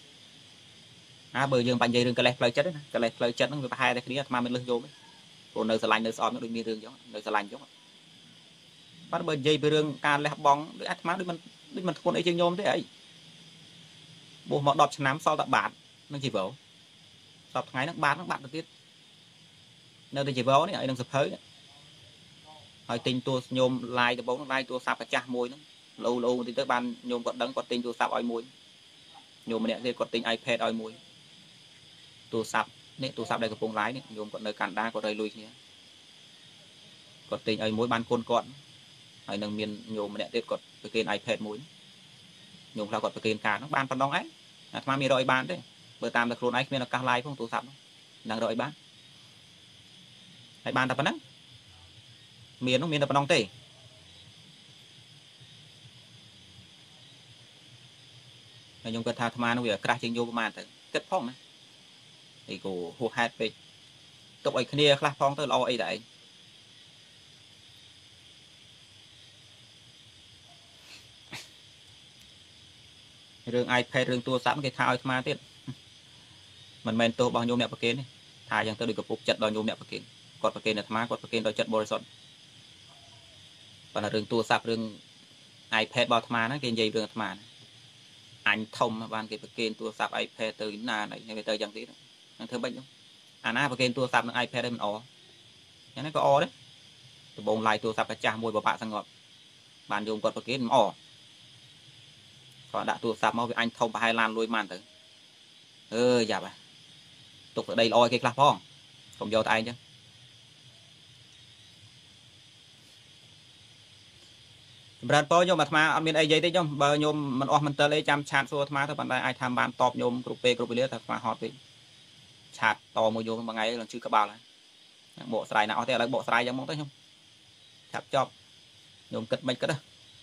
à bởi dương bạn dây rừng cái lẹt lời chất đấy cái lẹt lời chất nó người ta hai cái mà mình lưng nhôm còn nơi lạnh nơi xóm nó đôi miền rừng giống nơi lạnh giống bắt bởi dây về rừng cà lẹt bóng để má đôi mình đôi mình con ấy chơi nhôm thế ấy bộ một đọt nắm sau tập bản nó chỉ vỡ tập ngày nó bán nó bạn được tiết nơi đây chỉ vỡ này ấy đang sập hơi hỏi tình tua nhôm lai được bóng lai tua sạp cả cha môi nó lâu lâu thì tới ban nhôm còn đắng còn tình tua sạp oi môi nhôm mà nè thì còn tình iPad oi môi tua sạp nè tua sạp đây có phong lái này nhôm còn nơi cản đa có rơi lui nhé còn tình oi môi ban côn còn hay nâng miền nhôm mà nè tết còn cái kênh iPad môi nhôm là còn cái kênh cả nó ban phần đông ấy mà mi rồi ban đấy bữa tam là luôn ấy miền là cao lai không tua sạp đang rồi bán hay ban tập nắng miền nó miền là phần đông tê nhung cái thà tham nó việc cắt chân vô mà kết phong này thì cô hụt hạt về tục ấy kia khá phong tới lo ấy đấy rừng iPad rừng tua sẵn cái thao mà tiết mình men tua bao nhiêu mẹ bạc kiến này thà rằng tôi được phục chặt bao nhiêu mẹ bạc kiến còn bạc kiến là tham còn bạc kiến đòi chặt bồi sọn còn là rừng tua sạp rừng iPad bao tham nó cái gì rừng tham anh thông ban cái kênh tua sạp iPad từ na này này tới chẳng tí nó thưa bệnh không anh à kênh tua sạp iPad đây mình ó nó có ó đấy từ bồn lại tua sạp cái trà môi vào bạn sang ngọt bạn dùng quạt kênh ó còn đã tua sạp mau với anh thông và hai lan nuôi màn tới ơ dạ bà tục ở đây oi cái clap phong không vô tay chứ bạn bao nhiêu mà mà anh miền ấy vậy đấy chứ bao nhiêu mình off mình tới lấy trăm chát xua mà thôi bạn đây ai tham ban top nhôm group p group lứa thật mà hot đi chát to mua vô bằng ngày lần chưa các bao này bộ sài nào thế là bộ sài giống không thấy không ឆាប់ចប់ញោមគិតមិនគិតណា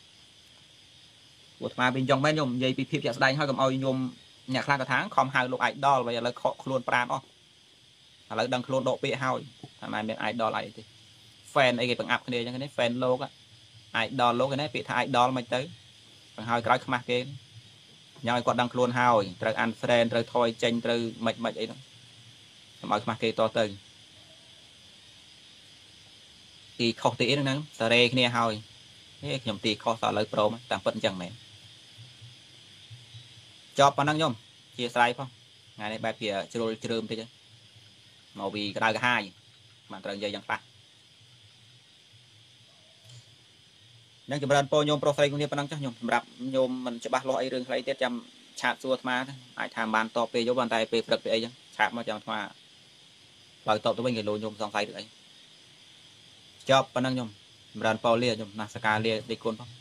ពួកអាត្មាវិញចង់មែនញោមនិយាយពីភាពជាក់ស្ដែងហើយកុំឲ្យញោមអ្នកខ្លះក៏ថាខំហៅលោក idol វិញឥឡូវខកខ្លួនប្រាណអស់ឥឡូវដឹងខ្លួនដកពាក្យហើយថាមិនមាន idol អីទេ fan អីគេបង្អាប់គ្នាអញ្ចឹងនេះ fan លោក idol លោកនេះពាក្យថា idol មិនទៅបង្ហើយក្រោយខ្មាស់គេញ៉ាំឲ្យគាត់ដឹងខ្លួនហើយត្រូវ unfriend ត្រូវថយចេញត្រូវមិនមិនអីហ្នឹងកុំឲ្យខ្មាស់គេតទៅទីខុសទីអីហ្នឹងសារ៉េគ្នាហើយនេះខ្ញុំទីខុសតឥឡូវព្រមតាមពិតអញ្ចឹងមែនចប់ប៉ុណ្ណឹងខ្ញុំជាស្រ័យផងថ្ងៃនេះបែបជាជ្រុលជ្រើមតិចមកពីក្តៅក្រហាយបានត្រូវនិយាយយ៉ាងខ្លះនឹងចម្រើនពោញោមប្រុសស្រីគ្នាប៉ុណ្ណឹងចាស់ខ្ញុំសម្រាប់ញោមមិនច្បាស់លាស់អីរឿងខ្លីទៀតចាំឆាតសួរអាត្មាអាចថាបានតបពេលយកប៉ុន្តែពេលព្រឹកពេលអីចឹងឆាតមកចាំអាត្មាបើតបទៅវិញគេលោញោមសង្ស័យឬអីចប់ប៉ុណ្ណឹងខ្ញុំចម្រើនពោលាខ្ញុំណាសកាលាដេកគុណផង